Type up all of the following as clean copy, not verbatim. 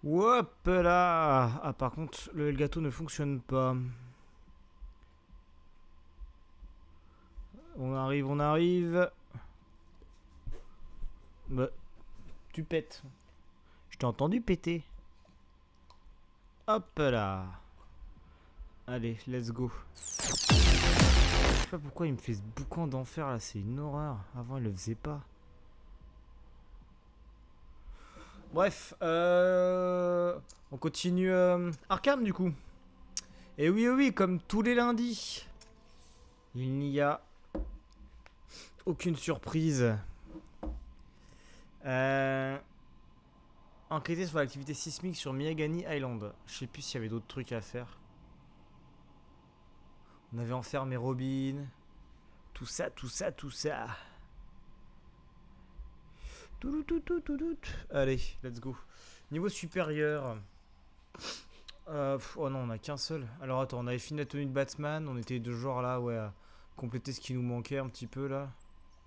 Hop là. Ah par contre le Elgato ne fonctionne pas. On arrive, on arrive. Bah, tu pètes. Je t'ai entendu péter. Hop là. Allez, let's go. Je sais pas pourquoi il me fait ce boucan d'enfer là, c'est une horreur. Avant il le faisait pas. Bref, on continue Arkham du coup. Et oui, oui, comme tous les lundis, il n'y a aucune surprise. Enquêter sur l'activité sismique sur Miyagani Island. Je sais plus s'il y avait d'autres trucs à faire. On avait enfermé Robin. Tout ça, tout ça, tout ça. Allez, let's go. Niveau supérieur. Oh non, on a qu'un seul. Alors attends, on avait fini la tenue de Batman. On était de genre là, ouais, à compléter ce qui nous manquait un petit peu là.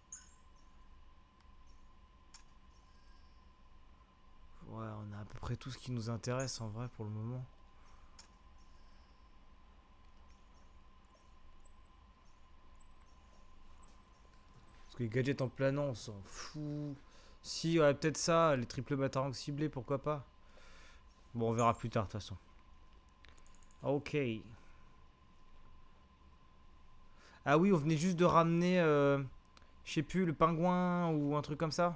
Ouais, on a à peu près tout ce qui nous intéresse en vrai pour le moment. Parce que les gadgets en planant, on s'en fout. Si, ouais, peut-être ça, les triples batarangs ciblés, pourquoi pas. Bon, on verra plus tard de toute façon. Ok. Ah oui, on venait juste de ramener, je sais plus, le pingouin ou un truc comme ça.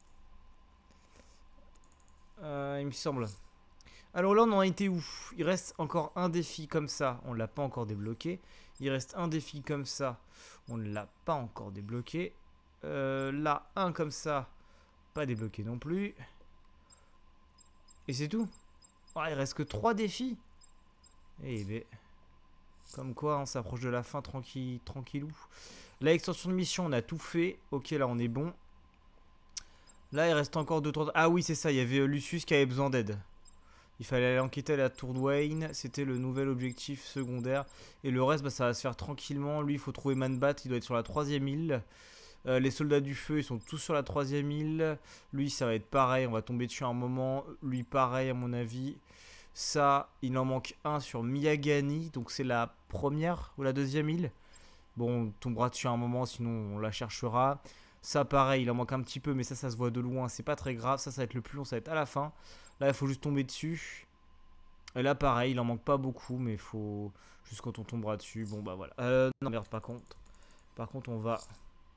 Il me semble. Alors là, on en était où? Il reste encore un défi comme ça. On l'a pas encore débloqué. Il reste un défi comme ça. On ne l'a pas encore débloqué. Là, un comme ça. Pas débloqué non plus. Et c'est tout. Ah, il reste que 3 défis. Eh ben. Comme quoi, on s'approche de la fin tranquillou. Là, extension de mission, on a tout fait. Ok, là, on est bon. Là, il reste encore 2-3... Ah oui, c'est ça. Il y avait Lucius qui avait besoin d'aide. Il fallait aller enquêter à la tour de Wayne. C'était le nouvel objectif secondaire. Et le reste, bah, ça va se faire tranquillement. Lui, il faut trouver Man-Bat. Il doit être sur la 3ème île. Les soldats du feu, ils sont tous sur la 3ème île. Lui, ça va être pareil. On va tomber dessus à un moment. Lui, pareil, à mon avis. Ça, il en manque un sur Miyagani. Donc, c'est la première ou la 2ème île. Bon, on tombera dessus à un moment. Sinon, on la cherchera. Ça, pareil, il en manque un petit peu. Mais ça se voit de loin. C'est pas très grave. Ça va être le plus long. Ça va être à la fin. Là, il faut juste tomber dessus. Et là, pareil, il en manque pas beaucoup, mais il faut juste quand on tombera dessus. Bon, bah voilà. Non, merde, par contre. Par contre, on va...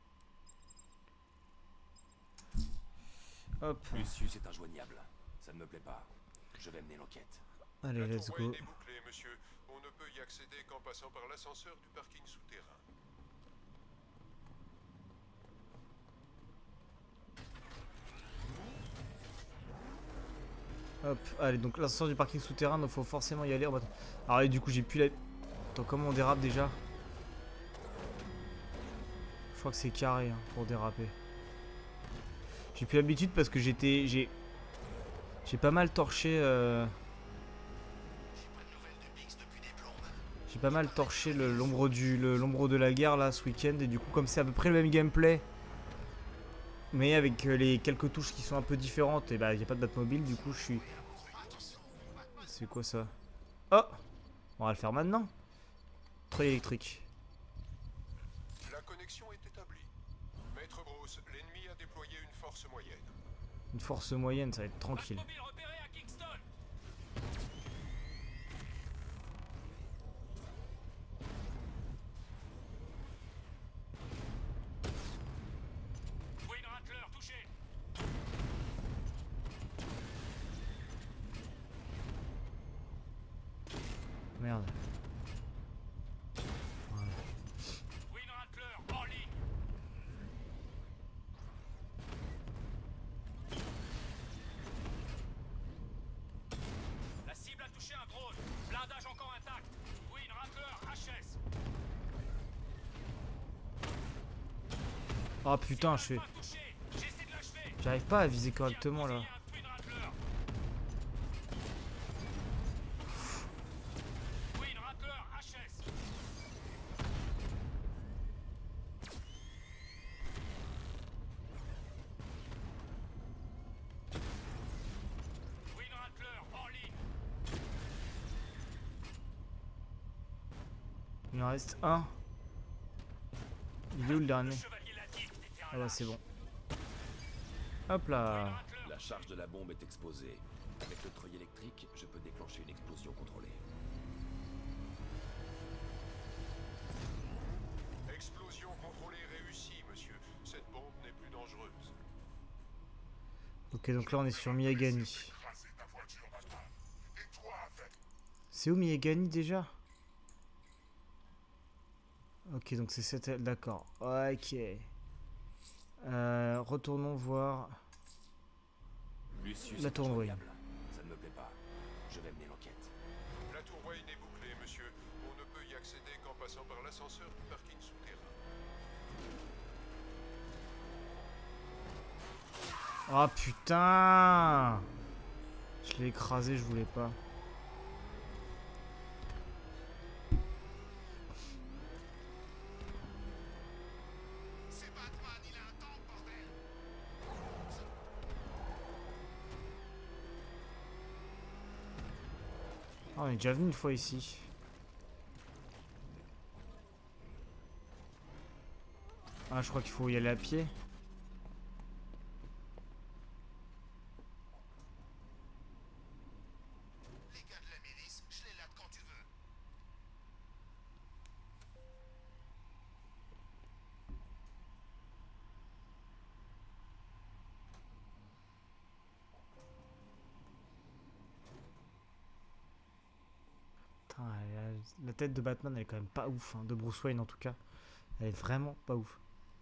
Hop. Lucius est injoignable. Ça ne me plaît pas. Je vais mener l'enquête. Allez, let's go. La tour Wayne est bouclée, monsieur. On ne peut y accéder qu'en passant par l'ascenseur du parking souterrain. Hop, allez, donc l'ascenseur du parking souterrain, donc faut forcément y aller. Oh, bah, alors, allez, du coup, j'ai plus la... Attends, comment on dérape déjà? Je crois que c'est carré hein, pour déraper. J'ai plus l'habitude parce que j'ai pas mal torché... J'ai pas mal torché l'ombre de la guerre là ce week-end. Et du coup, comme c'est à peu près le même gameplay, mais avec les quelques touches qui sont un peu différentes, et bah y a pas de Batmobile, du coup je suis... C'est quoi ça? Oh! On va le faire maintenant. Treuil électrique. La connexion est établie. Maître Bruce, l'ennemi a déployé une force moyenne. Une force moyenne, ça va être tranquille. Merde. Voilà. La cible a touché un drone. Blindage encore intact. Queen Rattler HS. Oh putain, je fais... J'essaie de l'achever. J'arrive pas à viser correctement là. Queen Rattler. Queen Rattler HS. Queen Rattler Il en reste un. Il est où le dernier? Chevalier l'a dit, t'étais un Ah bah c'est lâche. bon. Hop là. La charge de la bombe est exposée. Avec le treuil électrique, je peux déclencher une explosion contrôlée. Explosion contrôlée réussie, monsieur. Cette bombe n'est plus dangereuse. Ok, donc là on est sur Miyagani. C'est où Miyagani déjà? Ok, donc c'est cette... D'accord. Ok. Retournons voir... Lucius La est tour Wayne. injoignable. Ça ne me plaît pas. Je vais mener l'enquête. La tour Wayne est bouclée, monsieur. On ne peut y accéder qu'en passant par l'ascenseur du parking souterrain. Oh putain! Je l'ai écrasé, je voulais pas. Ah, on est déjà venu une fois ici. Ah, je crois qu'il faut y aller à pied. Les gars de la milice, je les lade quand tu veux. Putain, la tête de Batman, elle est quand même pas ouf, hein, de Bruce Wayne en tout cas. Elle est vraiment pas ouf.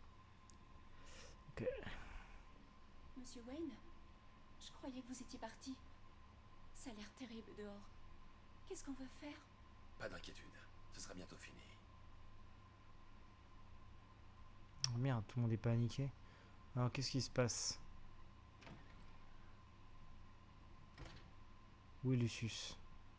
Ok. Monsieur Wayne, je croyais que vous étiez parti. Ça a l'air terrible dehors. Qu'est-ce qu'on va faire? Pas d'inquiétude. Ce sera bientôt fini. Oh merde, tout le monde est paniqué. Alors qu'est-ce qui se passe? Où est Lucius?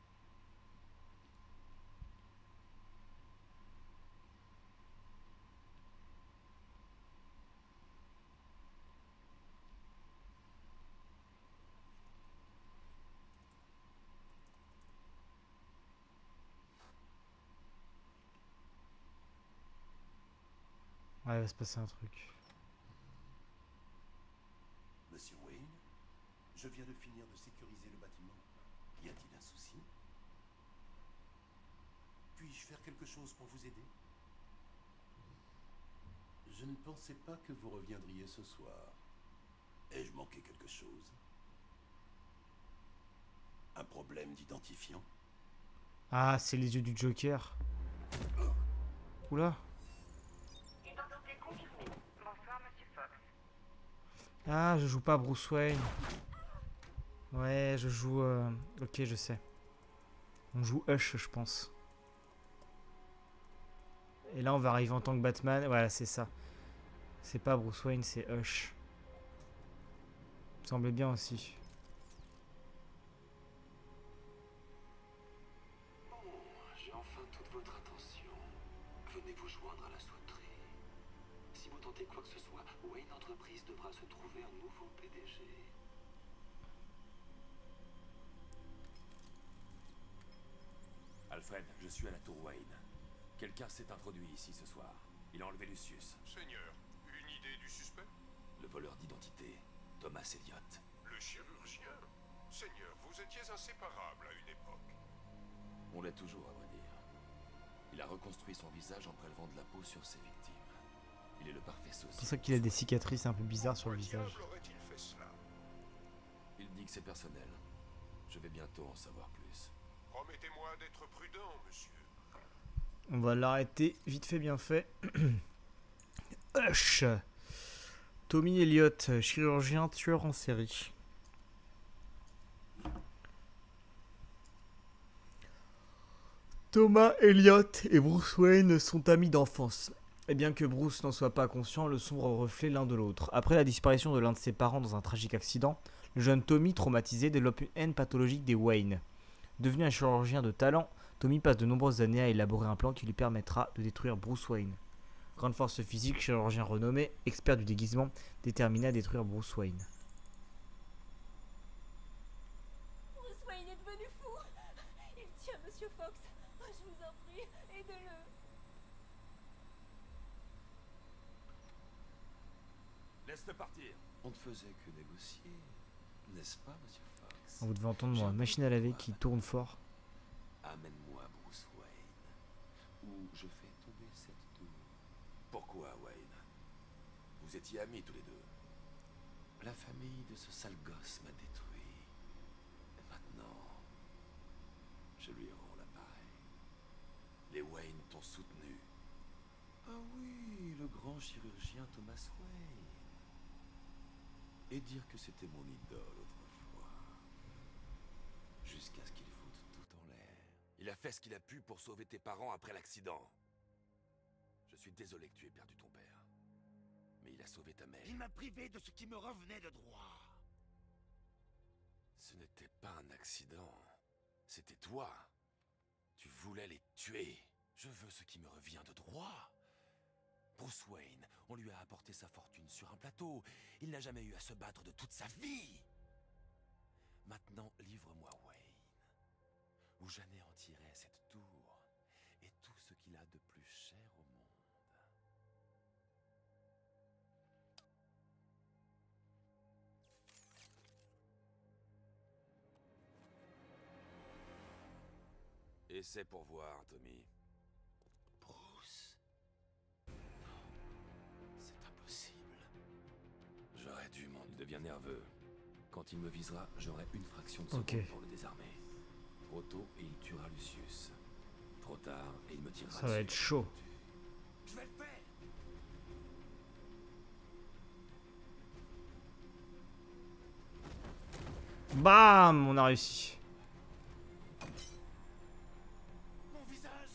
Ouais, il va se passer un truc. Monsieur Wayne, je viens de finir de sécuriser le bâtiment. Y a-t-il un souci? Puis-je faire quelque chose pour vous aider? Je ne pensais pas que vous reviendriez ce soir. Ai-je manqué quelque chose? Un problème d'identifiant? Ah, c'est les yeux du Joker. Oula. Identité confirmée. Bonsoir, Monsieur Fox. Ah, je joue pas Bruce Wayne. Ouais, je joue... Ok, je sais. On joue Hush, je pense. Et là, on va arriver en tant que Batman. Voilà, c'est ça. C'est pas Bruce Wayne, c'est Hush. Ça me semblait bien aussi. Bon, j'ai enfin toute votre attention. Venez vous joindre à la sauterie. Si vous tentez quoi que ce soit, Wayne Entreprise devra se trouver un nouveau PDG. Alfred, je suis à la tour Wayne. Quelqu'un s'est introduit ici ce soir. Il a enlevé Lucius. Seigneur, une idée du suspect? Le voleur d'identité, Thomas Elliott. Le chirurgien? Seigneur, vous étiez inséparables à une époque. On l'est toujours, à vrai dire. Il a reconstruit son visage en prélevant de la peau sur ses victimes. Il est le parfait sosie. C'est pour ça qu'il a des cicatrices un peu bizarres sur le Pourquoi visage. diable aurait-il fait cela? Il dit que c'est personnel. Je vais bientôt en savoir plus. Promettez-moi d'être prudent, monsieur. On va l'arrêter vite fait, bien fait. Hush. Tommy Elliott, chirurgien tueur en série. Thomas Elliott et Bruce Wayne sont amis d'enfance. Et bien que Bruce n'en soit pas conscient, le sombre reflet l'un de l'autre. Après la disparition de l'un de ses parents dans un tragique accident, le jeune Tommy, traumatisé, développe une haine pathologique des Wayne. Devenu un chirurgien de talent, Tommy passe de nombreuses années à élaborer un plan qui lui permettra de détruire Bruce Wayne. Grande force physique, chirurgien renommé, expert du déguisement, déterminé à détruire Bruce Wayne. Bruce Wayne est devenu fou. Il tient Monsieur Monsieur Fox, je vous en prie, aidez-le. Laisse-le partir. On ne faisait que négocier, n'est-ce pas, monsieur Fox? Vous devez entendre moi, machine à laver qui tourne fort. Amène-moi Bruce Wayne, ou je fais tomber cette tour. Pourquoi, Wayne? Vous étiez amis tous les deux. La famille de ce sale gosse m'a détruit. Et maintenant, je lui rends l'appareil. Les Wayne t'ont soutenu. Ah oui, le grand chirurgien Thomas Wayne. Et dire que c'était mon idole autrefois. Jusqu'à ce qu'il foute tout en l'air. Il a fait ce qu'il a pu pour sauver tes parents après l'accident. Je suis désolé que tu aies perdu ton père. Mais il a sauvé ta mère. Il m'a privé de ce qui me revenait de droit. Ce n'était pas un accident. C'était toi. Tu voulais les tuer. Je veux ce qui me revient de droit. Bruce Wayne, on lui a apporté sa fortune sur un plateau. Il n'a jamais eu à se battre de toute sa vie. Maintenant, livre-moi Wayne. Ou j'anéantirai cette tour et tout ce qu'il a de plus cher au monde. Et c'est pour voir, Tommy. Bruce? C'est impossible. J'aurais dû m'en... Il devient nerveux. Quand il me visera, j'aurai une fraction de seconde pour le désarmer. Trop tôt et il tuera Lucius. Trop tard et il me tirera Ça va être chaud. Je vais le faire. Bam, on a réussi. Mon visage.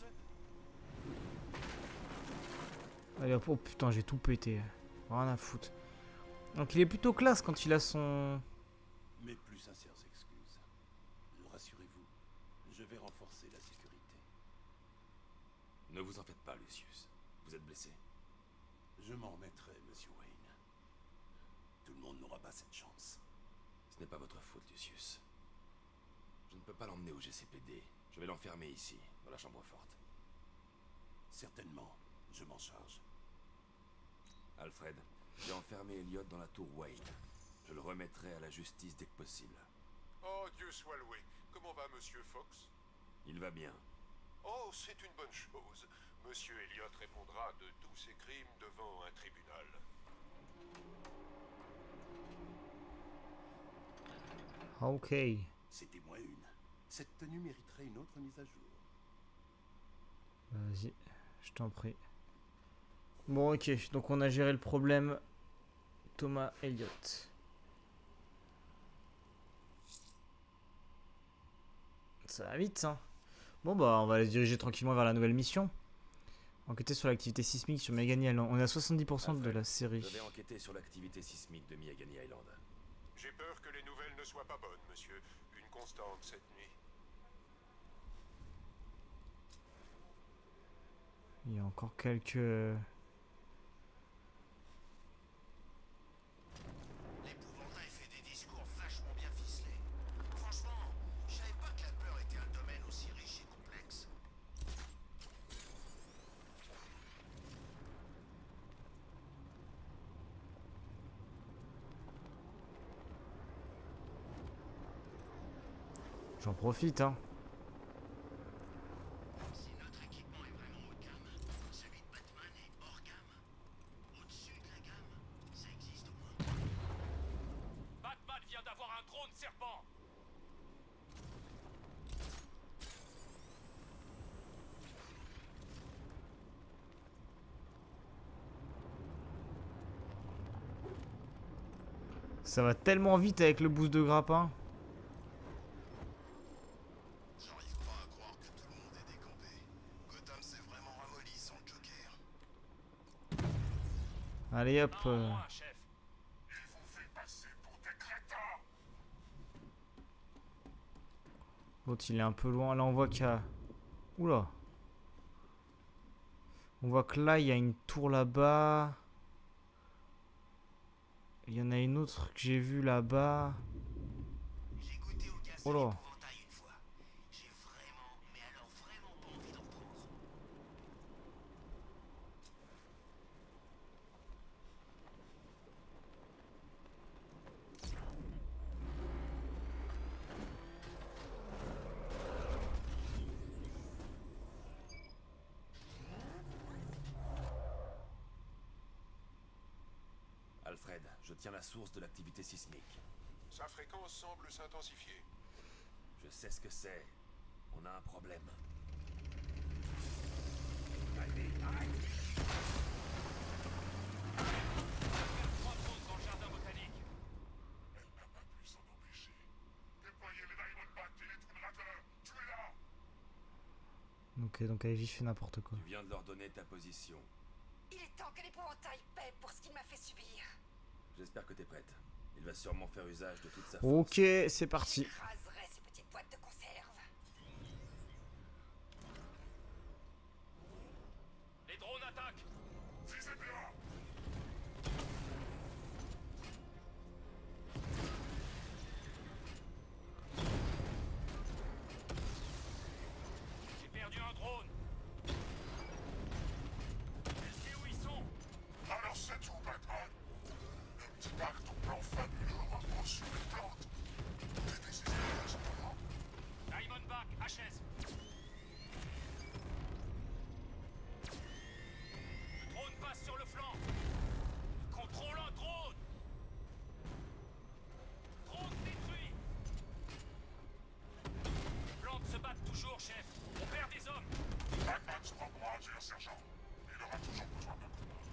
Allez hop, oh putain, j'ai tout pété. Rien à foutre. Donc il est plutôt classe quand il a son... Mes plus sincères excuses. Rassurez-vous, je vais renforcer la sécurité. Ne vous en faites pas, Lucius. Vous êtes blessé. Je m'en remettrai, monsieur Wayne. Tout le monde n'aura pas cette chance. Ce n'est pas votre faute, Lucius. Je ne peux pas l'emmener au GCPD. Je vais l'enfermer ici, dans la chambre forte. Certainement, je m'en charge. Alfred, j'ai enfermé Elliot dans la tour Wayne. Je le remettrai à la justice dès que possible. Oh, Dieu soit loué. Comment va Monsieur Fox? Il va bien. Oh, c'est une bonne chose. Monsieur Elliot répondra de tous ses crimes devant un tribunal. Ok. C'était moi une. Cette tenue mériterait une autre mise à jour. Vas-y, je t'en prie. Bon, ok, donc on a géré le problème. Thomas Elliott. Ça va vite, ça. Bon, bah, on va se diriger tranquillement vers la nouvelle mission. Enquêter sur l'activité sismique sur Miagani Island. On est à 70% de la série. Je vais enquêter sur l'activité sismique de Miagani Island. J'ai peur que les nouvelles ne soient pas bonnes, monsieur. Une constante cette nuit. Il y a encore quelques... L'épouvantail fait des discours vachement bien ficelés. Franchement, je savais pas que la peur était un domaine aussi riche et complexe. J'en profite, hein. Si notre équipement est vraiment haut de gamme, celui de Batman est hors gamme. Au-dessus de la gamme, ça existe au moins. Batman vient d'avoir un drone serpent. Ça va tellement vite avec le boost de grappin. J'arrive pas à croire que tout le monde est décampé. Gotham s'est vraiment ramolli sans le Joker. Allez hop. Non, moins, chef. Ils vous fait passer pour des crétins. L'autre il est un peu loin. Là on voit qu'il y a... Oula. On voit que là il y a une tour là-bas. Il y en a une autre que j'ai vue là-bas. J'ai goûté au gaz de Oh là. l'épouvantail une fois. J'ai vraiment, mais alors Je tiens la source de l'activité sismique. Sa fréquence semble s'intensifier. Je sais ce que c'est. On a un problème. Trois drones dans le jardin botanique. Ok, donc Ivy fait n'importe quoi. Tu viens de leur donner ta position. Il est temps que l'épouvantail paie pour ce qu'il m'a fait subir. J'espère que t'es prête. Il va sûrement faire usage de toute sa force. Ok, c'est parti. J'écraserai ces petites boîtes de conserve. Les drones attaquent. J'ai perdu un drone. Je sais où ils sont. Alors c'est tout, Batman. Ne me dis pas que ton plan fabuleux repose sur les plantes. T'es désespéré à ce moment. Diamondback, HS. Le drone passe sur le flanc. Contrôle un drone. Drone détruit. Les plantes se battent toujours, chef. On perd des hommes. Batman sera bon à dire, sergent. Il aura toujours besoin de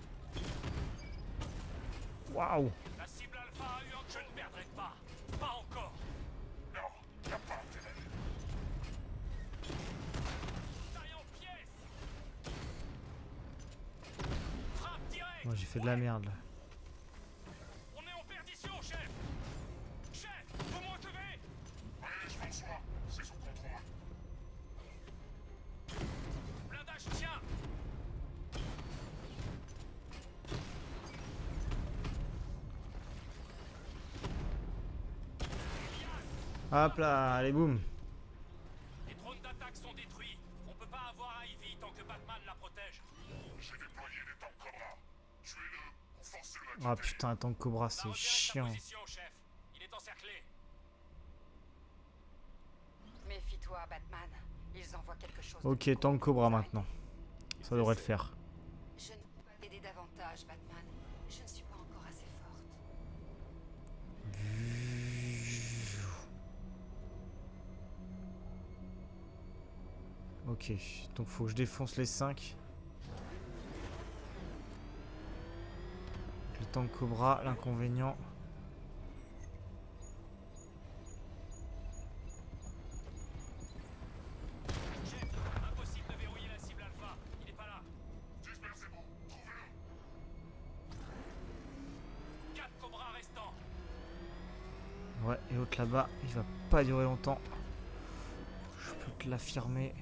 Waouh. La cible alpha a eu un... Je ne perdrai pas. Pas encore. Non, y'a pas intérêt. Taille en pièces. Frappe direct. Moi j'ai fait de la merde là. On est en perdition, chef. Chef, vous me recevez? Oui, je m'en sois. C'est sous contrôle. Blindage tient. Hop là, allez boum. Les drones d'attaque sont détruits. On peut pas avoir Ivy tant que Batman la protège. J'ai déployé des tanks Cobra. Tuez-le ou forcez-le à Ah quitter. putain, un tank Cobra, Va c'est retirer sa chiant. position, chef. Il est encerclé. Méfie-toi, Batman. Ils envoient quelque chose. Ok, de tank Cobra maintenant. Ça devrait le faire. Je ne peux pas t'aider davantage, Batman. Je ne suis pas encore assez forte. Ok, donc faut que je défonce les 5. Le tank Cobra, l'inconvénient. Chef, impossible de verrouiller la cible alpha. Il est pas là. Dispersez-vous. Trouvez-le. 4 cobras restants. Ouais, et l'autre là-bas, il va pas durer longtemps. Je peux te l'affirmer.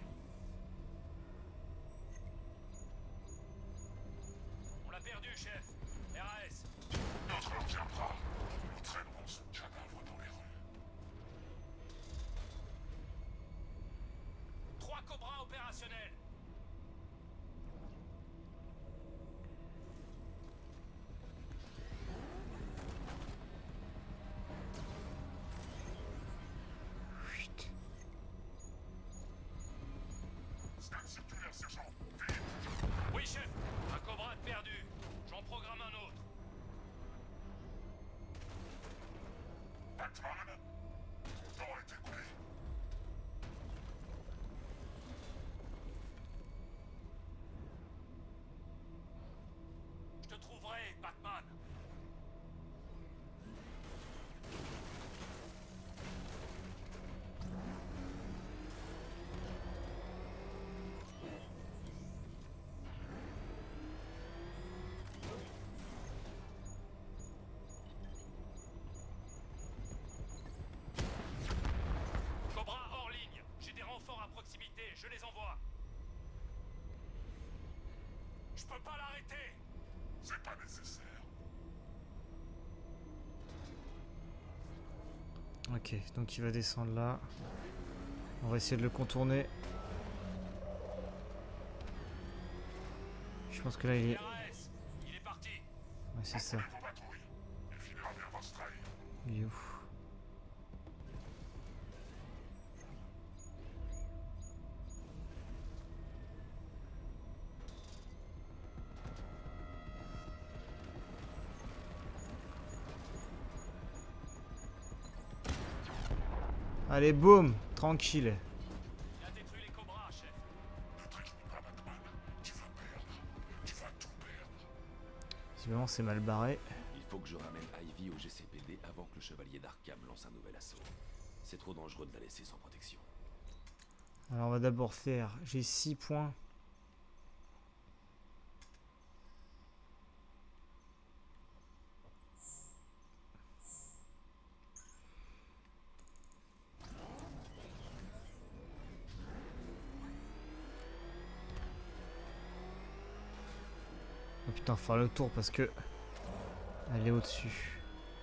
On l'a perdu, chef. RAS. Notre heure viendra. Nous traînerons ce cadavre dans les rues. 3 cobras opérationnels. Chut. Scan circulaire, sergent. Vite. Oui, chef. Un cobra de perdu. J'en programme un autre. Batman, ton temps est écoulé. Je te trouverai, Batman. Cobra hors ligne. J'ai des renforts à proximité. Je les envoie. Je peux pas l'arrêter. C'est pas nécessaire. Ok, donc il va descendre là. On va essayer de le contourner. Je pense que là il est... RAS. Il est parti. Ouais, c'est ça. Vos patrouilles. Il finira bien par se trahir. Il est où? Allez, boum, tranquille. Il a détruit les cobras, chef. Ne t'inquiète pas, Batman. Tu vas perdre. Tu vas tout perdre. Visiblement, c'est mal barré. Il faut que je ramène Ivy au GCPD avant que le chevalier d'Arkham lance un nouvel assaut. C'est trop dangereux de la laisser sans protection. Alors, on va d'abord faire... J'ai 6 points. Oh putain, faut faire le tour parce que... Elle est au-dessus.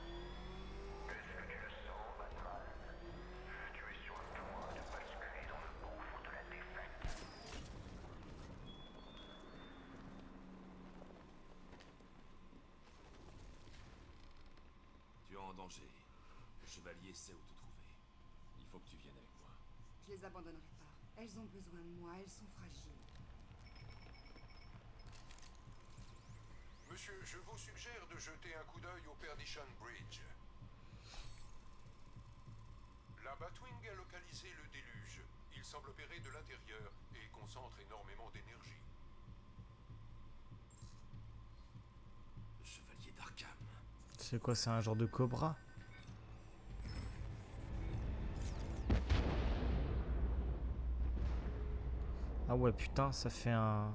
Tu es en danger. Le chevalier sait où te trouver. Il faut que tu viennes avec moi. Je les abandonnerai pas. Elles ont besoin de moi, elles sont fragiles. Monsieur, je vous suggère de jeter un coup d'œil au Perdition Bridge. La Batwing a localisé le déluge. Il semble opérer de l'intérieur et concentre énormément d'énergie. Le chevalier d'Arkham. C'est quoi, c'est un genre de cobra? Ah ouais, putain, ça fait un...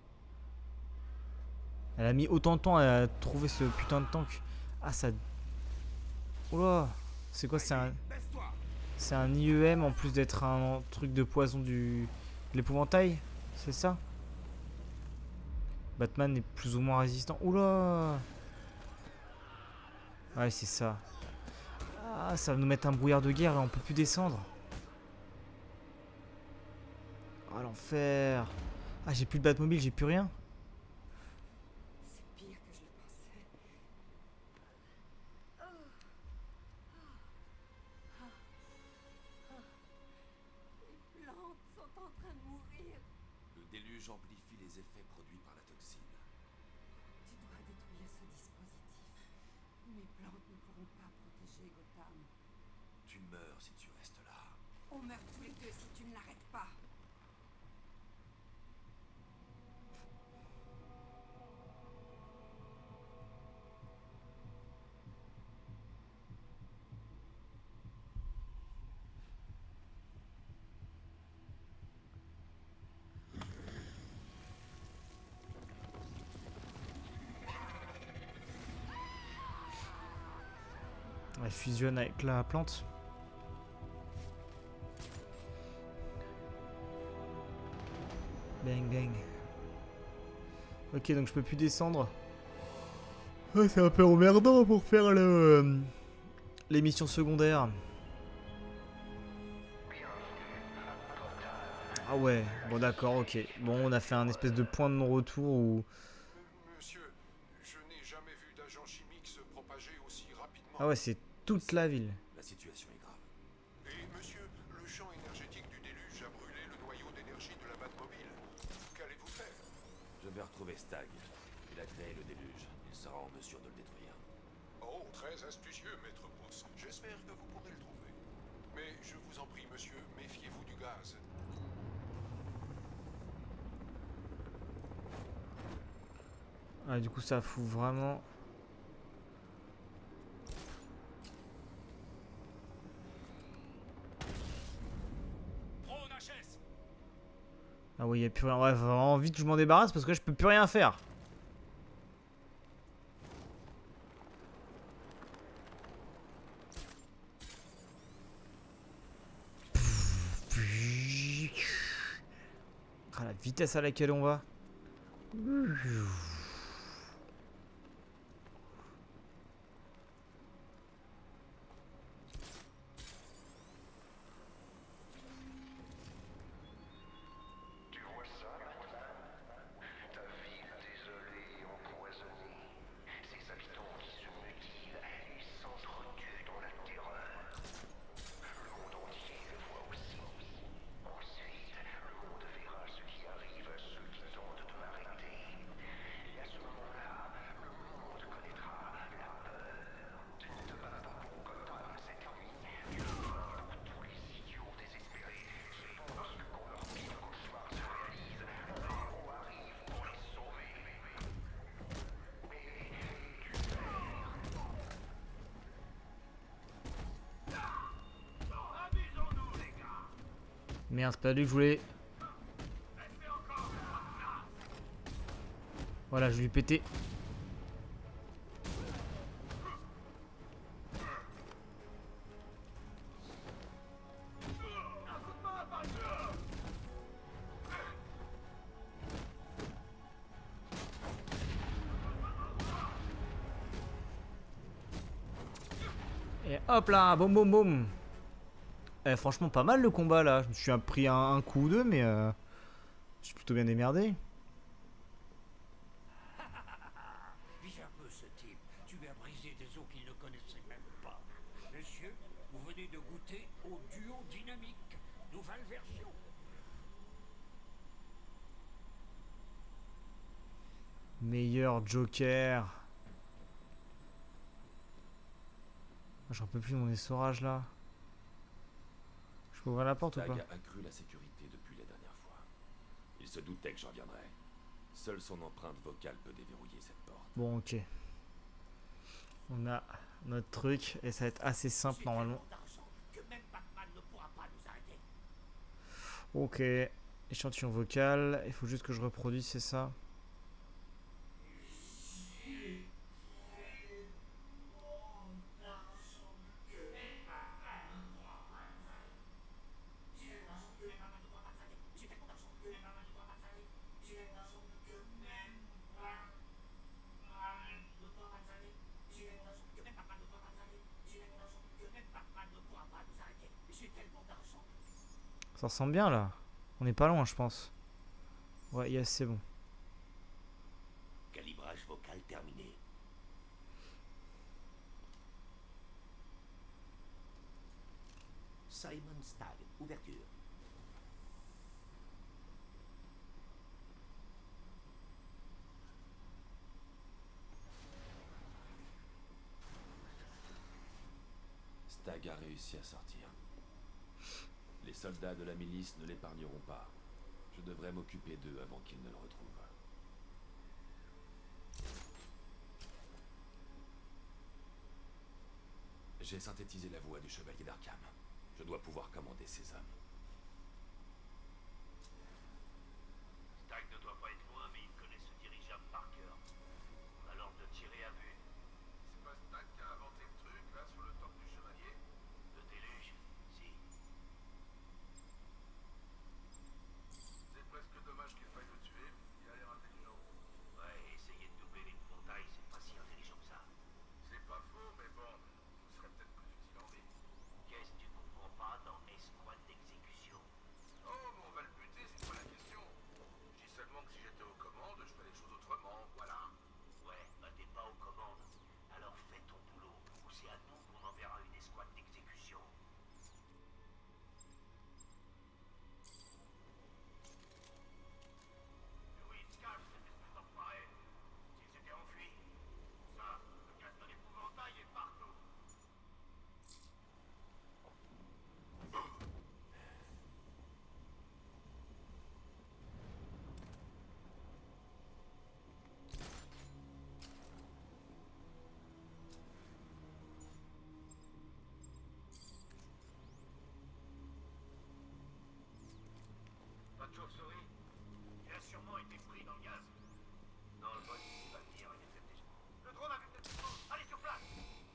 Elle a mis autant de temps à trouver ce putain de tank. Ah, ça... Oula. C'est quoi, c'est un... C'est un IEM en plus d'être un truc de poison de l'épouvantail? C'est ça? Batman est plus ou moins résistant. Oula. Ouais, c'est ça. Ah, ça va nous mettre un brouillard de guerre et on peut plus descendre. Oh, l'enfer. Ah, j'ai plus de Batmobile, j'ai plus rien. C'est pire que je le pensais. Les plantes sont en train de mourir. Le déluge amplifie les effets produits par la toxine. Tu dois détruire ce dispositif. Mes plantes ne pourront pas protéger Gotham. Tu meurs si tu restes là. On meurt tous les deux si tu ne l'arrêtes pas. Elle fusionne avec la plante. Bang bang. Ok, donc je peux plus descendre. Ah, c'est un peu emmerdant pour faire les missions secondaires. Ah ouais, bon d'accord, ok. Bon, on a fait un espèce de point de non-retour où... Monsieur, je n'ai jamais vu d'agent chimique se propager aussi rapidement. Ah ouais, c'est toute la ville. La situation est grave. Et monsieur, le champ énergétique du déluge a brûlé le noyau d'énergie de la Batmobile. Qu'allez-vous faire? Je vais retrouver Stag. Il a créé le déluge. Il sera en mesure de le détruire. Oh, très astucieux, maître Pouce. J'espère que vous pourrez le trouver. Mais je vous en prie, monsieur, méfiez-vous du gaz. Ah, du coup, ça fout vraiment... Drone HS. Ah oui, il n'y a plus rien. Ouais, faut vraiment vite que je m'en débarrasse parce que là, je peux plus rien faire. Ah, la vitesse à laquelle on va. Tu vois ça, Batman? Ta ville désolée et empoisonnée. Ses habitants qui se mutilent et s'entretuent dans la terreur. Le monde entier le voit aussi. Ensuite, le monde verra ce qui arrive à ceux qui tentent de m'arrêter. Merde, c'est pas lui que je voulais. Voilà, je vais lui péter. Et hop là, boum boum boum. Eh, franchement, pas mal le combat là. Je me suis pris un coup ou deux, mais je suis plutôt bien démerdé. Viens un peu ce type. Tu lui as brisé des os qu'il ne connaissait même pas. Monsieur, vous venez de goûter au duo dynamique. Nouvelle version. Meilleur Joker. J'en peux plus de mon essorage là. Je peux ouvrir la porte ou Stagg pas? a accru la sécurité depuis la dernière fois. Il se doutait que j'en viendrais. Seule son empreinte vocale peut déverrouiller cette porte. Bon, ok. On a notre truc et ça va être assez simple normalement. Que même Batman ne pourra pas nous arrêter. Ok. Échantillon vocal. Il faut juste que je reproduise, c'est ça? Ça ressemble bien là. On n'est pas loin, je pense. Ouais, yes, c'est bon. Calibrage vocal terminé. Simon Stagg, ouverture. Stagg a réussi à sortir. Les soldats de la milice ne l'épargneront pas. Je devrais m'occuper d'eux avant qu'ils ne le retrouvent. J'ai synthétisé la voix du chevalier d'Arkham. Je dois pouvoir commander ces hommes. Stagg ne doit pas être loin, mais il connaît ce dirigeable par cœur. On a l'ordre de tirer à vue. C'est pas Stagg qui a inventé le truc, là, sur le temple du chevalier? Le déluge, si. C'est presque dommage qu'il faille le tuer. Il a l'air intelligent. Ouais, essayer de doubler l'épouvantail, c'est pas si intelligent que ça. C'est pas faux, mais bon, vous serez peut-être plus utile en vie. Qu'est-ce que tu comprends pas dans escouade d'exécution? Oh, mais on va le buter, c'est pas la question. Je dis seulement que si j'étais aux commandes, je ferais les choses autrement, voilà. Ouais, bah t'es pas aux commandes. Alors fais ton boulot, ou c'est à nous qu'on enverra une escouade d'exécution. D'où il se cache, cette espèce d'enfoiré? S'il s'était enfui. Ça, le casse de l'épouvantail est partout. Pas de chauve-souris? Il a sûrement été pris dans le gaz. Non, le boss, il va venir, il est peut-être déjà. Le drone avait peut-être tout. Allez, sur place.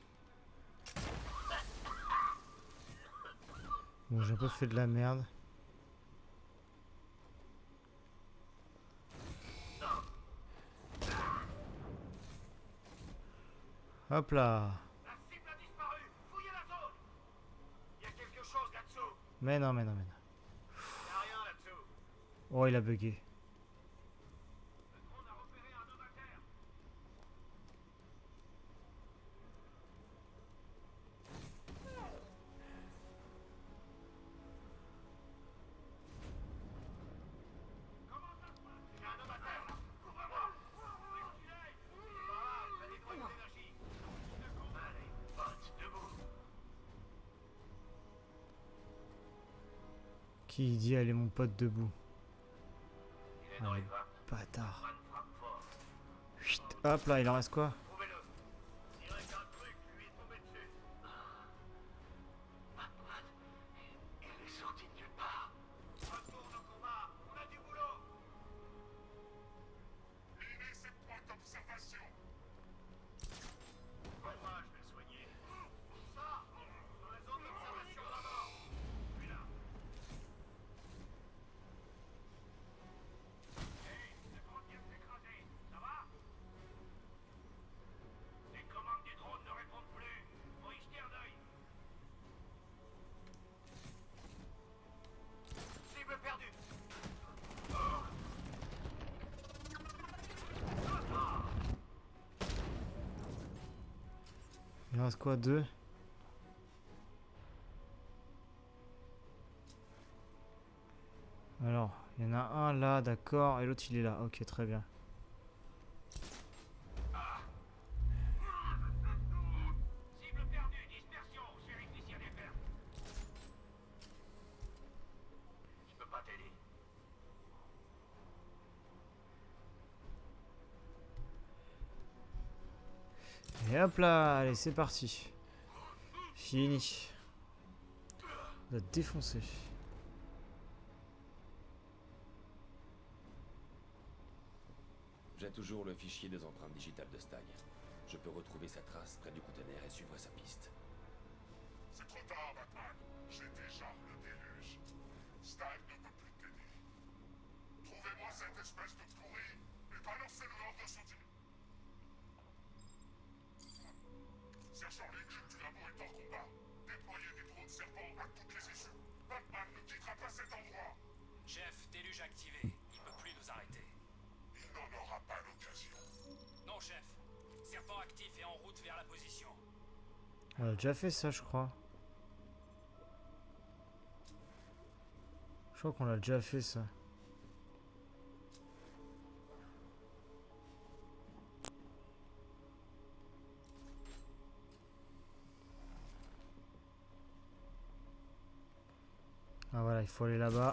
Bon, j'ai un peu fait de la merde. Hop là. La cible a disparu. Fouillez la zone. Il y a quelque chose là-dessous. Mais non, mais non, mais non. Il n'y a rien là-dessous. Oh, il a bugué. Le drone a repéré un homme à terre. Comment ça se passe? Il y a un homme à terre là. Couvre-moi. Reculez. Par là, il va nettoyer l'énergie. Allez, pote, debout. Qui dit allez mon pote debout? Il est dans les vapes. Bâtard. Pas de frappe fort. Chut, hop là, il en reste quoi? Trouvez-le. On dirait qu'un truc lui est tombé dessus. Batman, il est sorti de nulle part. Il reste quoi, 2? Alors, il y en a un là, d'accord, et l'autre il est là. Ok, très bien. Cible perdue, dispersion, je vérifie s'il y a des pertes. Je peux pas t'aider. Et hop là, allez, c'est parti. Fini. On va défoncer. J'ai toujours le fichier des empreintes digitales de Stag. Je peux retrouver sa trace près du conteneur et suivre sa piste. C'est trop tard, Batman. J'ai déjà le déluge. Stag ne peut plus t'aider. Trouvez-moi cette espèce de pourri et balancez-le hors de ce type. Sergent, l'équipe du labo est hors combat. Déployez des drones servants à toutes les issues. Batman ne quittera pas cet endroit. Chef, déluge activé. Il peut plus nous arrêter. Il n'en aura pas l'occasion. Non, chef. Serpent actif et en route vers la position. On a déjà fait ça, je crois. Je crois qu'on l'a déjà fait ça. Ah voilà, il faut aller là-bas.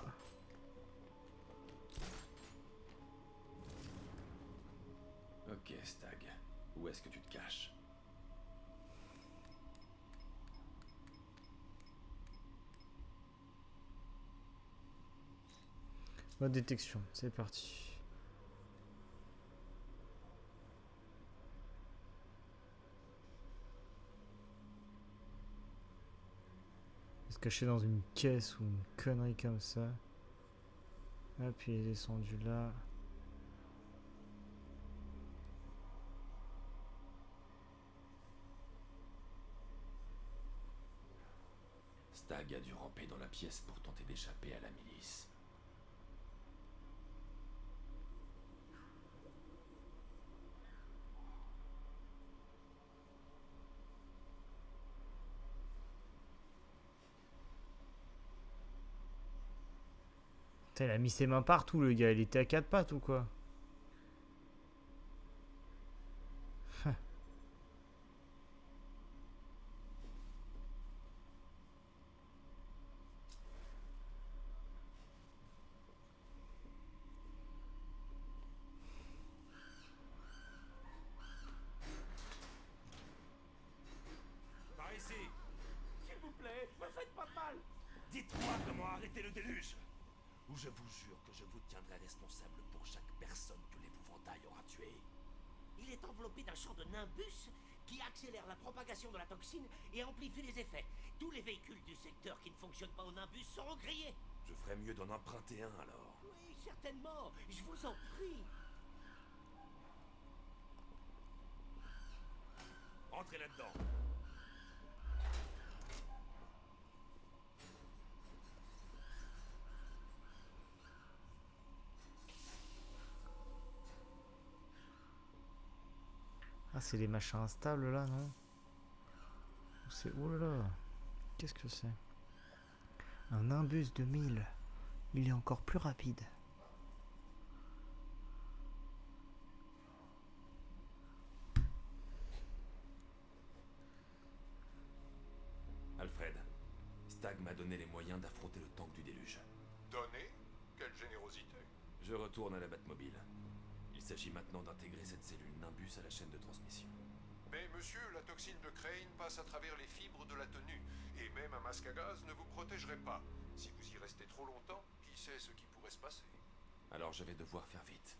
Ok, Stag. Où est-ce que tu te caches? Mode détection, c'est parti. Se cacher dans une caisse ou une connerie comme ça. Hop, il est descendu là. Stag a dû ramper dans la pièce pour tenter d'échapper à la milice. Putain, il a mis ses mains partout, le gars. Il était à 4 pattes ou quoi? Par ici. S'il vous plaît, me faites pas de mal. Dites-moi comment arrêter le déluge. Ou je vous jure que je vous tiendrai responsable pour chaque personne que l'épouvantail aura tuée. Il est enveloppé d'un champ de nimbus qui accélère la propagation de la toxine et amplifie les effets. Tous les véhicules du secteur qui ne fonctionnent pas au nimbus seront grillés. Je ferais mieux d'en emprunter un alors. Oui, certainement. Je vous en prie. Entrez là-dedans. Ah, c'est les machins instables là, non? C'est... Oh là là. Qu'est-ce que c'est? Un Nimbus 2000. Il est encore plus rapide. Alfred, Stag m'a donné les moyens d'affronter le tank du déluge. Donné? Quelle générosité. Je retourne à la Batmobile. Il s'agit maintenant d'intégrer cette cellule Nimbus à la chaîne de transmission. Mais monsieur, la toxine de Crane passe à travers les fibres de la tenue. Et même un masque à gaz ne vous protégerait pas. Si vous y restez trop longtemps, qui sait ce qui pourrait se passer. Alors je vais devoir faire vite.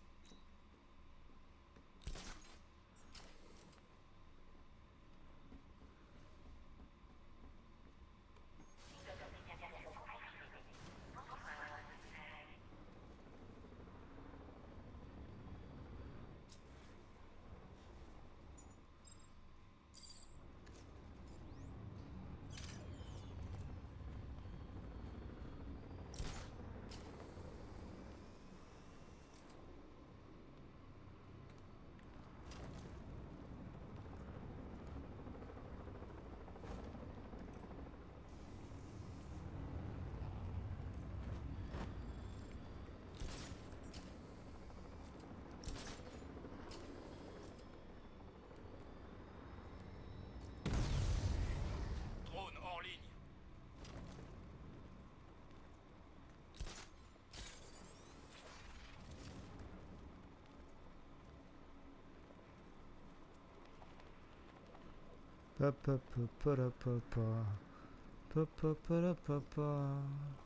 Papa, papa, la papa. Papa, papa, la papa.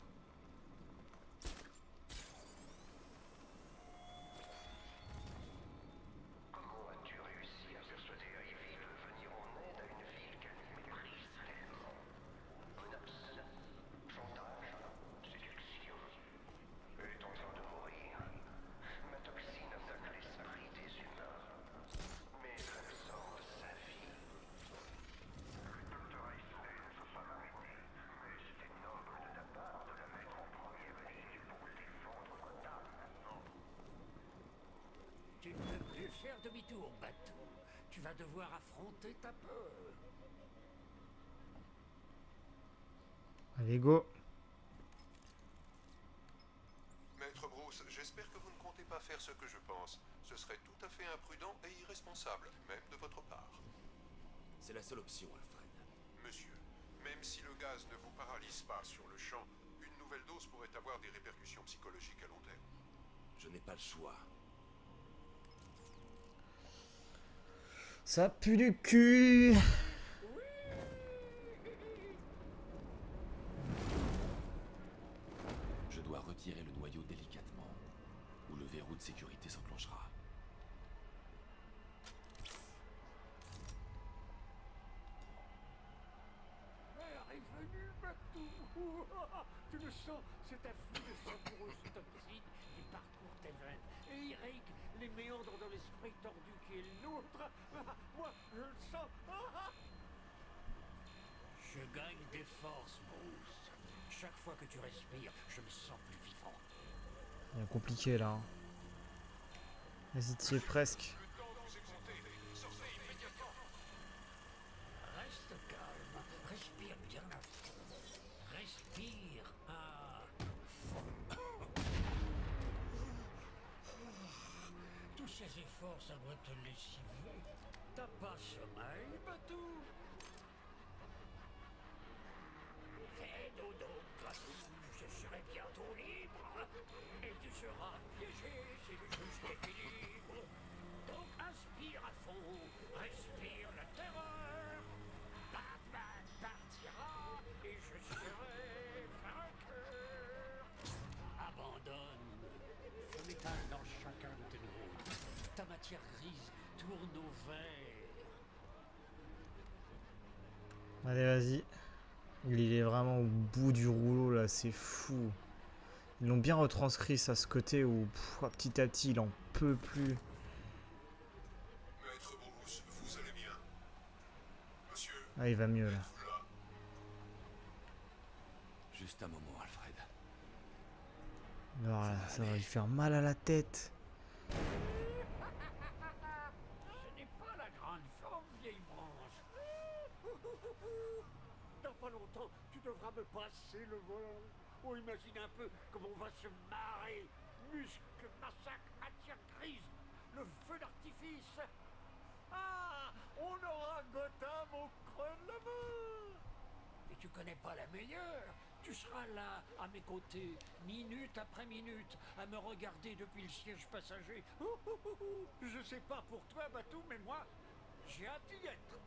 Comment as-tu réussi à persuader Ivy de venir en aide à une ville qu'elle méprise tellement? Menace, chantage, séduction. Elle est en train de mourir. Ma toxine attaque l'esprit des humains, mais elle absorbe sa vie. Le docteur Eiffel ne peut pas m'arrêter, mais c'était noble de ta part de la mettre en première ligne pour défendre Gotham. Non. Tu ne peux plus faire demi-tour, Batou. Tu vas devoir affronter ta peur. Allez, go. Maître Bruce, j'espère que vous ne comptez pas faire ce que je pense. Ce serait tout à fait imprudent et irresponsable, même de votre part. C'est la seule option, Alfred. Monsieur, même si le gaz ne vous paralyse pas sur le champ, une nouvelle dose pourrait avoir des répercussions psychologiques à long terme. Je n'ai pas le choix. Ça pue du cul. Je dois retirer le noyau délicatement, ou le verrou de sécurité s'enclenchera. L'heure est venue, Batou. Tu le sens, cet afflux de savoureuse toxine qui parcourt tes veines et irrigue les méandres dans l'esprit tordu qui est le nôtre. Moi, je le sens. Je gagne des forces, Bruce. Chaque fois que tu respires, je me sens plus vivant. C'est compliqué là. Hein. Vas-y, t'y es presque. Le temps vous est compté. Sortez immédiatement. Reste calme, respire bien à fond. Respire à fond. Tous ces efforts, ça doit te lessiver. T'as pas sommeil, Batou? Fais dodo, Batou, je serai bientôt libre. Et tu seras piégé si le juge t'équilibre. Donc inspire à fond, respire la terreur. Batman partira et je serai vainqueur. Abandonne. Feu métal dans chacun de tes neurones. Ta matière grise tourne au vert. Allez, vas-y. Il est vraiment au bout du rouleau là, c'est fou. Ils l'ont bien retranscrit ça, ce côté où petit à petit il en peut plus. Maître Bruce, vous allez bien? Monsieur, Ah, il va mieux là. êtes-vous là? Juste un moment, Alfred. Alors là, ça va lui faire mal à la tête. Ce n'est pas la grande forme, vieille branche. Dans pas longtemps, tu devras me passer le volant. Oh, imagine un peu comme on va se marrer. Muscles, massacre, matière grise, le feu d'artifice. Ah, on aura Gotham au creux de la main. Et tu connais pas la meilleure. Tu seras là, à mes côtés, minute après minute, à me regarder depuis le siège passager. Je sais pas pour toi, Batou, mais moi, j'ai hâte d'y être.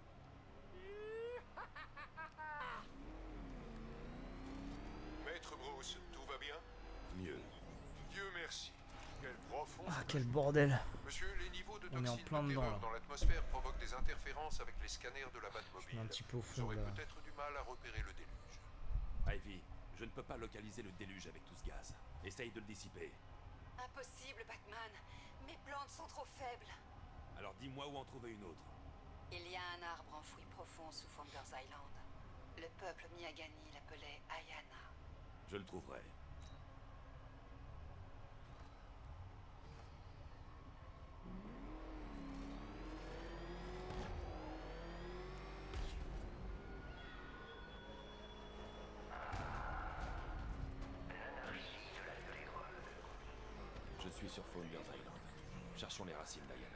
Maître Bruce, tout va bien? Mieux. Dieu merci. Quel profond. Ah, quel bordel. Monsieur, les niveaux de On est en toxines plein de dedans, terreur là. dans l'atmosphère provoquent des interférences avec les scanners de la Batmobile. Un petit peu au Vous fond aurez là. peut-être du mal à repérer le déluge. Ivy, je ne peux pas localiser le déluge avec tout ce gaz. Essaye de le dissiper. Impossible, Batman. Mes plantes sont trop faibles. Alors dis-moi où en trouver une autre. Il y a un arbre enfoui profond sous Founders Island. Le peuple Miagani l'appelait Ayana. Je le trouverai. Je suis sur Founders Island. Cherchons les racines d'Ayana.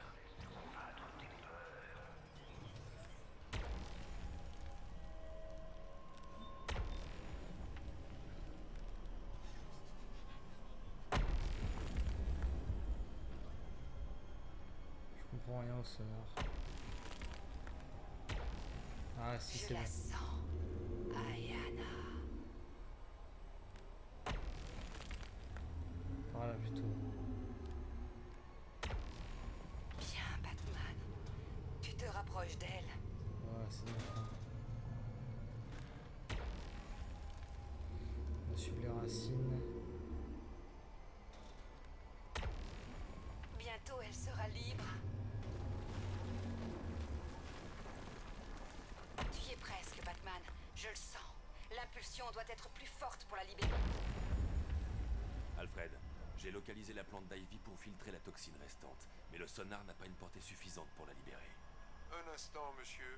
Je comprends rien au sonore. Ah si, Je c'est la bon. sens, Ayana. Par là plutôt. Bien, Batman. Tu te rapproches d'elle. Ouais, c'est bon. On suit les racines. Bientôt, elle sera libre. Tu y es presque, Batman. Je le sens. L'impulsion doit être plus forte pour la libérer. Alfred, j'ai localisé la plante d'Ivy pour filtrer la toxine restante, mais le sonar n'a pas une portée suffisante pour la libérer. Un instant, monsieur.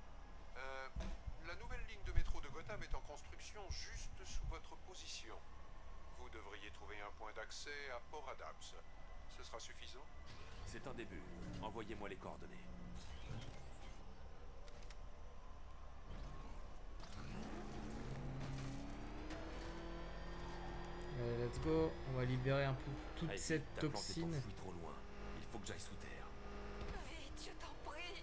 La nouvelle ligne de métro de Gotham est en construction juste sous votre position. Vous devriez trouver un point d'accès à Port Adams. Ce sera suffisant? C'est un début. Envoyez-moi les coordonnées. Let's go. On va libérer un peu toute Ivy, cette ta plante est toxine. enfouie trop loin. Il faut que j'aille sous terre. Vite, je t'en prie.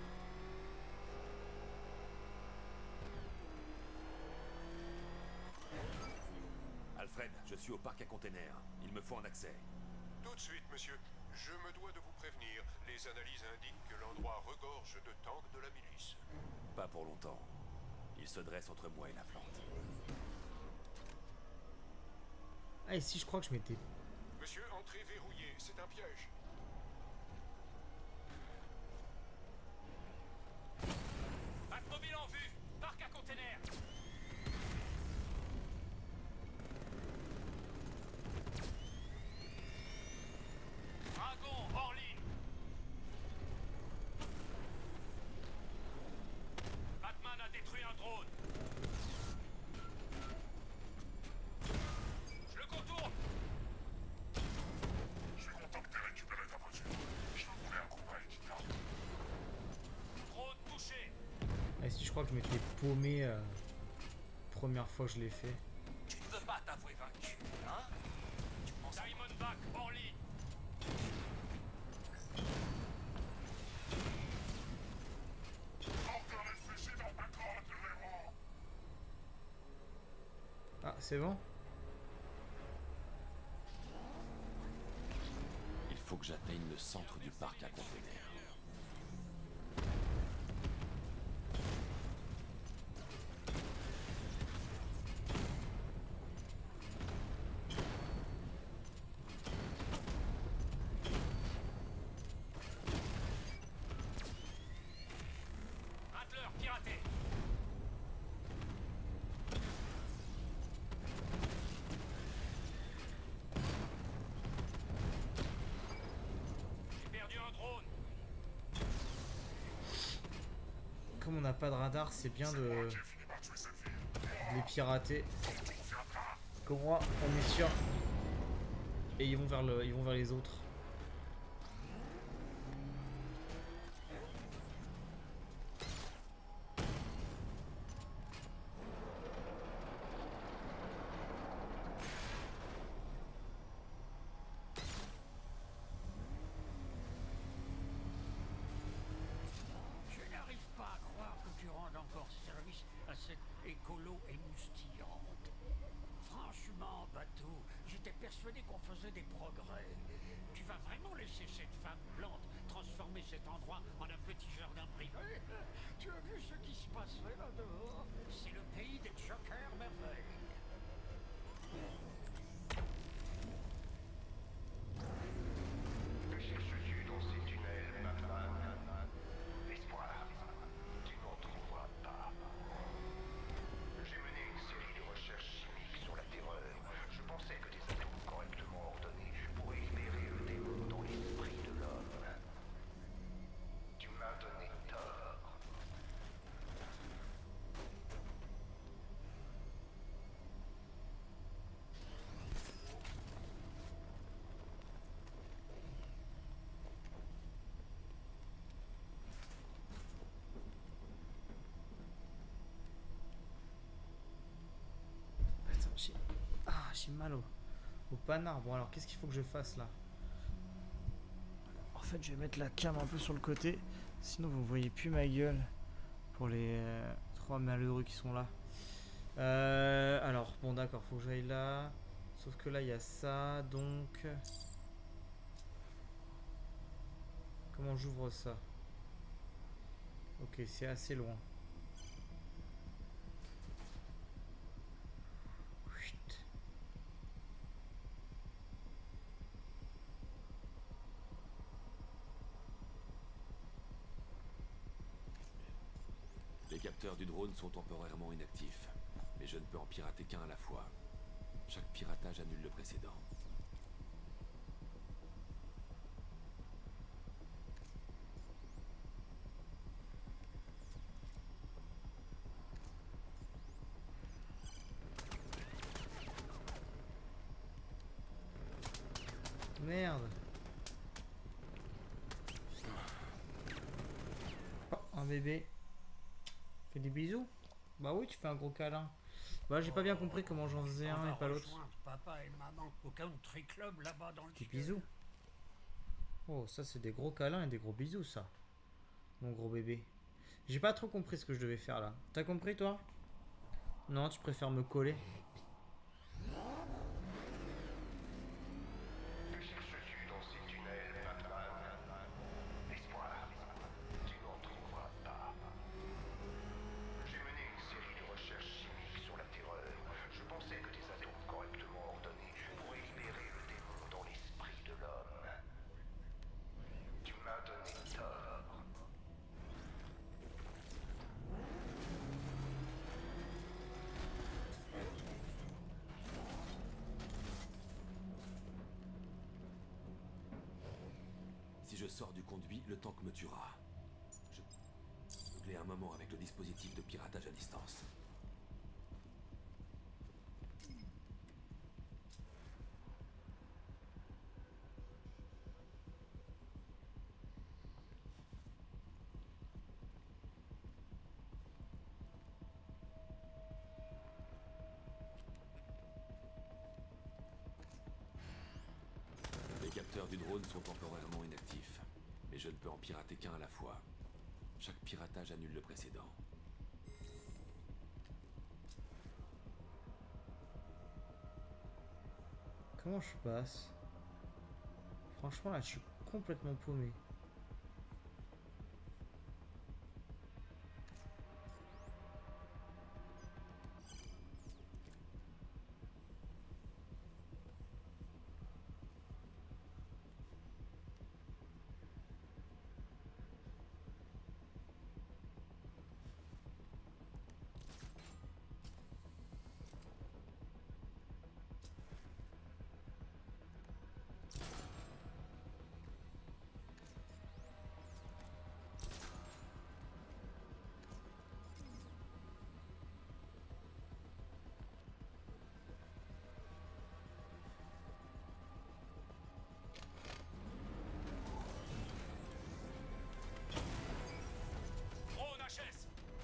Alfred, je suis au parc à containers. Il me faut un accès. Tout de suite, monsieur. Je me dois de vous prévenir. Les analyses indiquent que l'endroit regorge de tanks de la milice. Pas pour longtemps. Il se dresse entre moi et la plante. Ah, et si je crois que je m'étais... Monsieur, entrée verrouillée. C'est un piège. Batmobile en vue. Parc à containers. Dragon hors ligne. Batman a détruit un drone. Je le contourne. Je suis content que t'aies récupéré ta voiture. Je voulais un combat équitable. Drone touché. Ah, et si je crois que je m'étais paumé première fois que je l'ai fait. Tu ne veux pas t'avouer vaincu, hein? Tu penses Diamondback hors ligne. Encore réfléchi dans ta grotte, héros. Ah, c'est bon? Il faut que j'atteigne le centre du parc à containers. Rattler piraté. J'ai perdu un drone. Comme on n'a pas de radar, c'est bien de les pirater. Comme moi, on est sûr. Et ils vont vers les autres. Je n'arrive pas à croire que tu rendes encore service à cette écolo émoustillante. Franchement, Bateau, j'étais persuadé qu'on faisait des progrès. Tu vas vraiment laisser cette femme plante transformer cet endroit en un petit jardin privé? Tu as vu ce qui se passerait là-dehors? C'est le pays des Joker merveilles. Que cherches-tu dans ces tunnels, Batman? Espoir, tu n'en trouveras pas. J'ai mené une série de recherches chimiques sur la terreur. Je pensais que des atomes correctement ordonnés pourraient libérer le démon dans l'esprit de l'homme. Tu m'as donné tort. Attends, j'ai mal au panard. Bon, alors qu'est-ce qu'il faut que je fasse là? En fait, je vais mettre la cam un peu sur le côté. Sinon, vous voyez plus ma gueule Pour les 3 malheureux qui sont là. Alors, bon d'accord, faut que j'aille là. Sauf que là, il y a ça, donc... Comment j'ouvre ça? Ok, c'est assez loin. Chut. Les capteurs du drone sont temporairement inactifs, mais je ne peux en pirater qu'un à la fois. Chaque piratage annule le précédent. Merde. Oh, un bébé. Fais des bisous. Bah oui, tu fais un gros câlin. Bah j'ai pas bien compris comment j'en faisais un et pas l'autre. Papa et maman au country club là-bas dans le Des bisous. Oh, ça c'est des gros câlins et des gros bisous, ça. Mon gros bébé. J'ai pas trop compris ce que je devais faire là. T'as compris toi? Non, tu préfères me coller. Que cherches-tu dans ces tunnels, Batman? L'espoir. Tu n'en trouveras pas. J'ai mené une série de recherches chimiques sur la terreur. Je pensais que des atomes correctement ordonnés pourraient libérer le démon dans l'esprit de l'homme. Tu m'as donné tort. Si je sors du conduit, le tank me tuera. Je peux meubler un moment avec le dispositif de piratage à distance. Les capteurs du drone sont temporairement inactifs, mais je ne peux en pirater qu'un à la fois. Chaque piratage annule le précédent. Comment je passe? Franchement là je suis complètement paumé. Drone HS.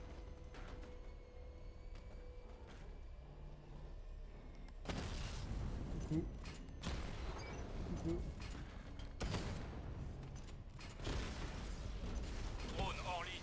Coucou. Coucou. Drone hors ligne.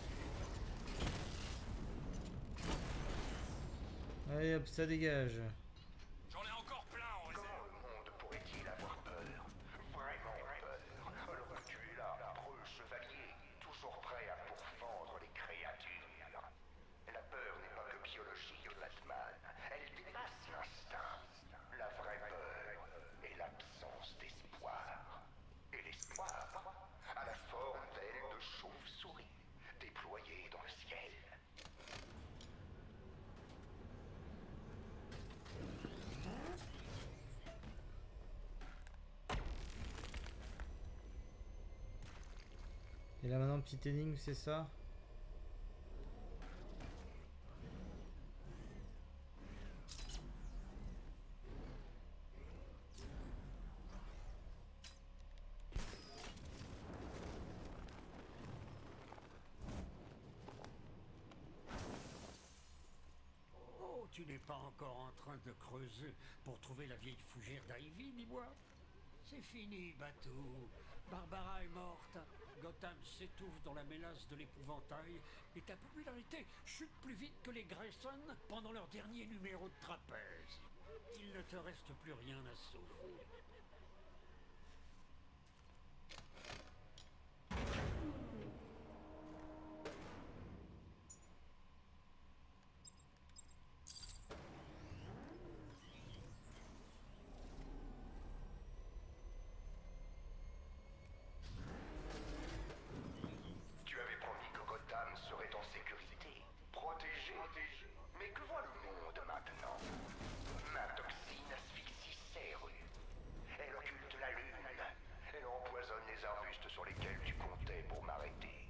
Allez hop, ça dégage. J'en ai encore plein en réserve. Comment le monde pourrait-il avoir peur? Vraiment peur, alors que tu es là, preux chevalier, toujours prêt à pourfendre les créatures. La peur n'est pas que biologique, Batman. Elle dépasse l'instinct. La vraie peur est l'absence d'espoir. Et l'espoir a la forme d'ailes de chauve-souris déployées dans le ciel. Et là maintenant, petite énigme, c'est ça? Oh, tu n'es pas encore en train de creuser pour trouver la vieille fougère d'Ivy, dis-moi? C'est fini, Batou. Barbara est morte. Gotham s'étouffe dans la mélasse de l'épouvantail et ta popularité chute plus vite que les Grayson pendant leur dernier numéro de trapèze. Il ne te reste plus rien à sauver. Tu avais promis que Gotham serait en sécurité, protégé. Mais que voit le monde maintenant? Ma toxine asphyxie ses rues. Elle occulte la lune. Elle empoisonne les arbustes sur lesquels tu comptais pour m'arrêter.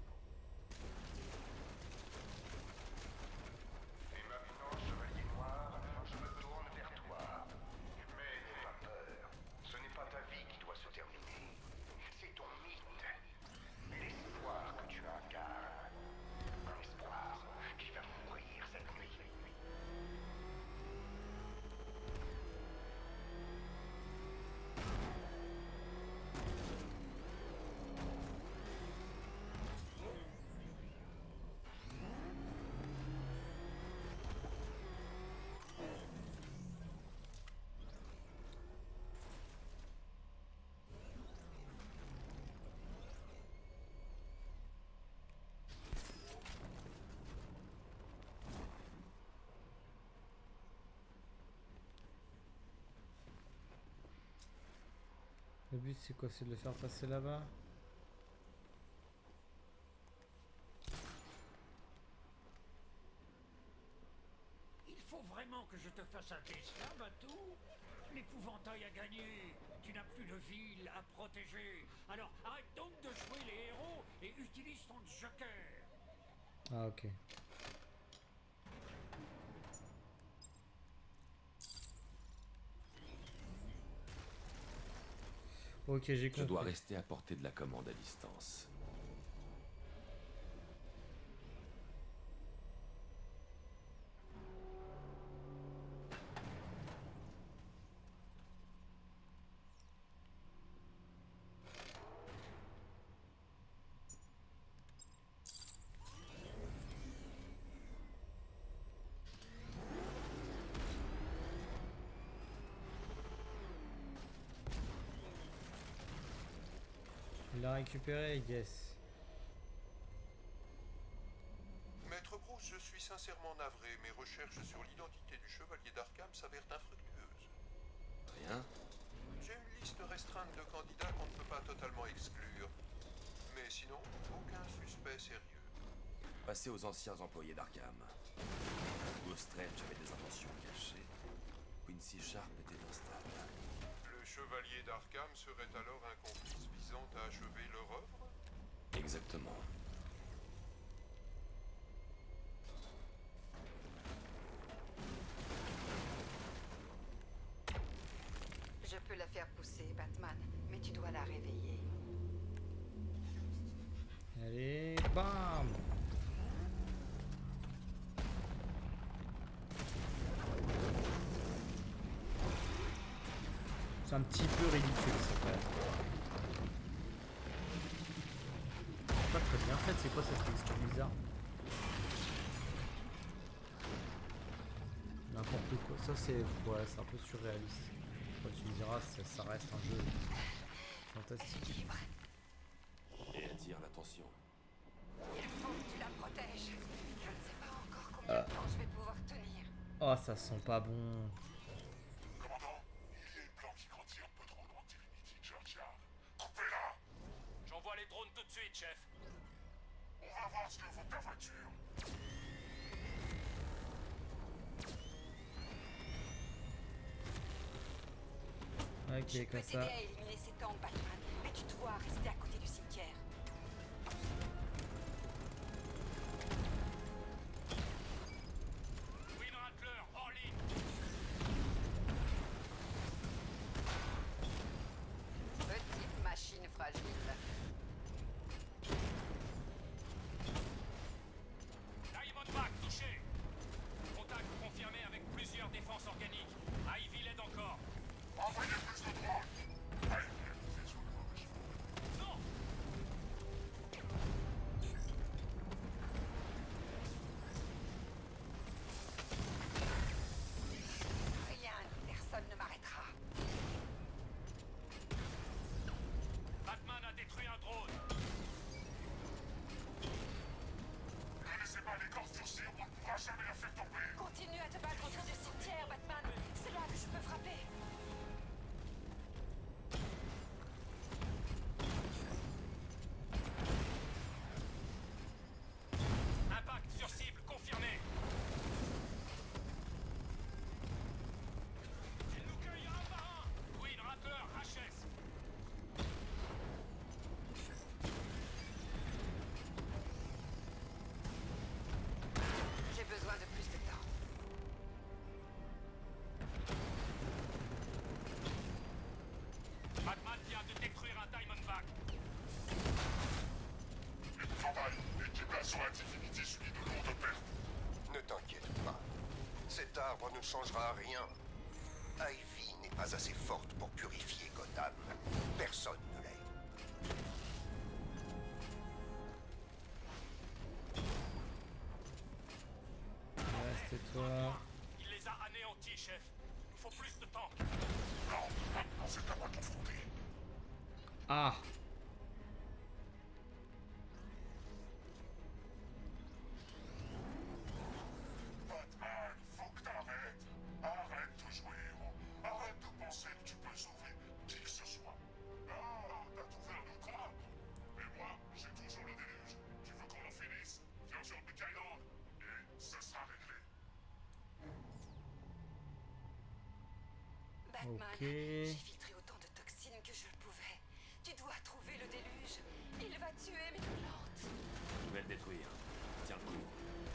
Et maintenant, chevalier noir, je me tourne vers toi. Mais n'aie pas peur. Ce n'est pas ta vie qui doit se terminer. C'est ton mythe. L'espoir que tu incarnes. Un espoir qui va mourir cette nuit. Le but c'est quoi? C'est de le faire passer là-bas? Il faut vraiment que je te fasse un dessin, Batou. L'épouvantail a gagné. Tu n'as plus de ville à protéger. Alors arrête donc de jouer les héros et utilise ton joker. Ah ok. Ok, j'ai compris. Je dois rester à portée de la commande à distance. Il l'a récupéré, yes. Maître Bruce, je suis sincèrement navré. Mes recherches sur l'identité du chevalier d'Arkham s'avèrent infructueuses. Rien? J'ai une liste restreinte de candidats qu'on ne peut pas totalement exclure. Mais sinon, aucun suspect sérieux. Passez aux anciens employés d'Arkham. Bruce Strange avait des intentions cachées. Quincy Sharp était instable. Le chevalier d'Arkham serait alors un complice visant à achever leur œuvre? Exactement. Je peux la faire pousser, Batman, mais tu dois la réveiller. Allez, bam! C'est un petit peu ridicule, ça quand même. C'est pas très bien fait, c'est quoi cette texture bizarre? N'importe quoi, ça c'est ouais, c'est un peu surréaliste. Quand tu me diras, ça reste un jeu fantastique. Et attire l'attention. Il faut que tu la protèges. Je ne sais pas encore combien de temps je vais pouvoir tenir. Oh, ça sent pas bon. Commandant, il y a une plante qui grandit un peu trop loin de Trinity Churchyard. Coupez-la! J'envoie les drones tout de suite, chef. On va voir ce que vaut ta voiture. Ok, Je peux comme t'aider ça. à éliminer ces tanks, Batman, mais tu dois rester à côté du cimetière. Twin Rattler, hors ligne. Petite machine fragile. Diamondback touché. Contact confirmé avec plusieurs défenses organiques. Ivy l'aide encore. Envoyez plus de drones. l'arbre ne changera rien. Ivy n'est pas assez forte pour purifier Gotham. Personne ne l'est. Reste-toi. Il les a anéantis, chef. Il faut plus de temps. Non, c'est à moi de confronter. Ah. Batman, faut que t'arrêtes. Arrête de jouer héros. Arrête de penser que tu peux sauver qui que ce soit. Ah, t'as trouvé un autre arbre. Mais moi, j'ai toujours le déluge. Tu veux qu'on en finisse? Viens sur Big Island. Et ça sera réglé. Batman, Ok. j'ai filtré autant de toxines que je le pouvais. Tu dois trouver le déluge. Il va tuer mes plantes. Je vais le détruire. Tiens le coup.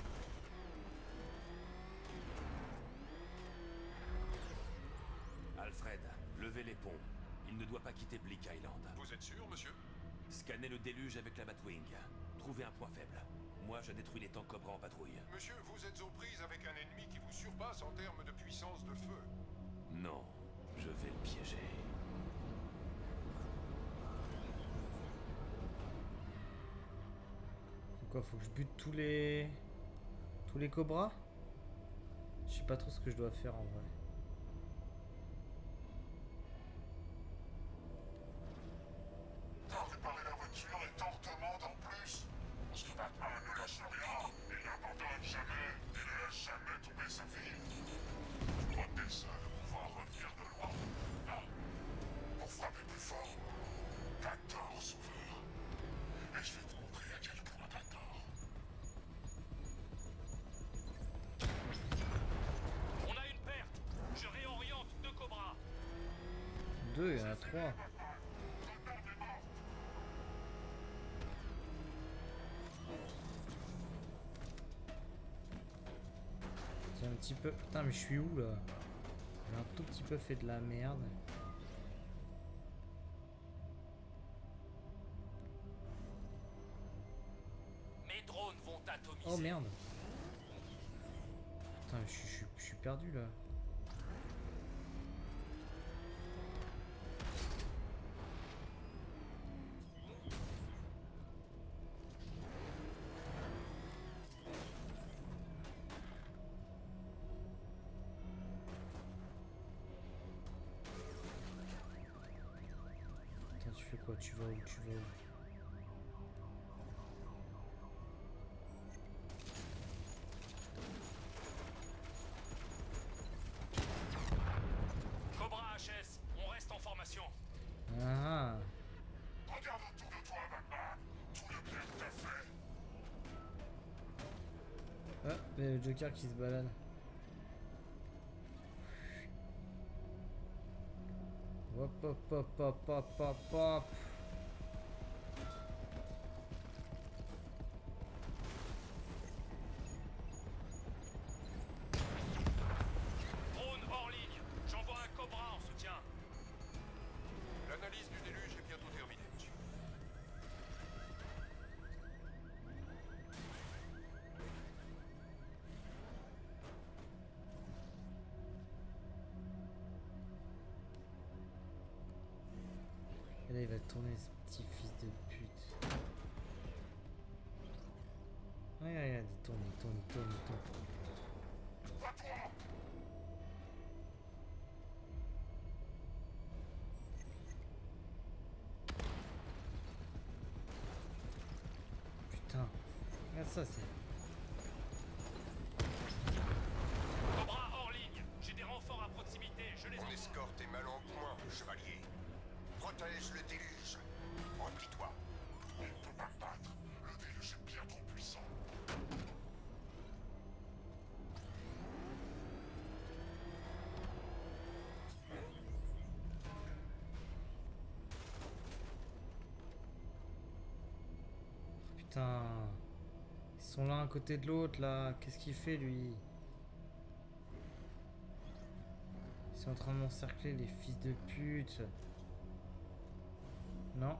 Alfred, levez les ponts. Il ne doit pas quitter Bleak Island. Vous êtes sûr, monsieur? Scannez le déluge avec la Batwing. Trouvez un point faible. Moi, je détruis les tanks Cobra en patrouille. Monsieur, vous êtes aux prises avec un ennemi qui vous surpasse en termes de puissance de feu. Non, je vais le piéger. Pourquoi faut que je bute tous les cobras? Je sais pas trop ce que je dois faire en vrai. Réparer la voiture et t'en redemande en plus. Parce que Batman ne lâche rien. Il n'abandonne jamais. Il ne laisse jamais tomber sa ville. Tu crois que t'es seul à pouvoir revenir de loin? Non. Pour frapper plus fort, t'as tort, Sauveur. Et je vais te montrer à quel point t'as tort. On a une perte. Je réoriente 2 cobras. 2, il y en a 3. J'ai un petit peu... Putain, mais je suis où là? J'ai un tout petit peu fait de la merde. Mes drones vont atomiser. Oh merde. Putain, je suis perdu là. Attends, tu fais quoi? Tu vas où? Tu vas où? Cobra HS, on reste en formation. Ah. Regarde autour de toi, Batman. Tout le bien que t'as fait. Ah, le Joker qui se balade. Hop hop hop hop hop hop hop. Drone hors ligne. J'envoie un cobra en soutien. L'analyse du déluge est bientôt terminée, monsieur. Et là il va tourner ce petit fils de pute. Regarde, il tourne, il tourne, il tourne, il tourne. Putain, regarde ça, c'est... Cobra hors ligne. J'ai des renforts à proximité. Je les Mon envoie. escorte est mal en point, chevalier. Protège le déluge. Replie-toi. Il ne peut pas me battre. Le déluge est bien trop puissant. Putain... Ils sont l'un à côté de l'autre, là. Qu'est-ce qu'il fait, lui? Ils sont en train de m'encercler, les fils de pute. Non.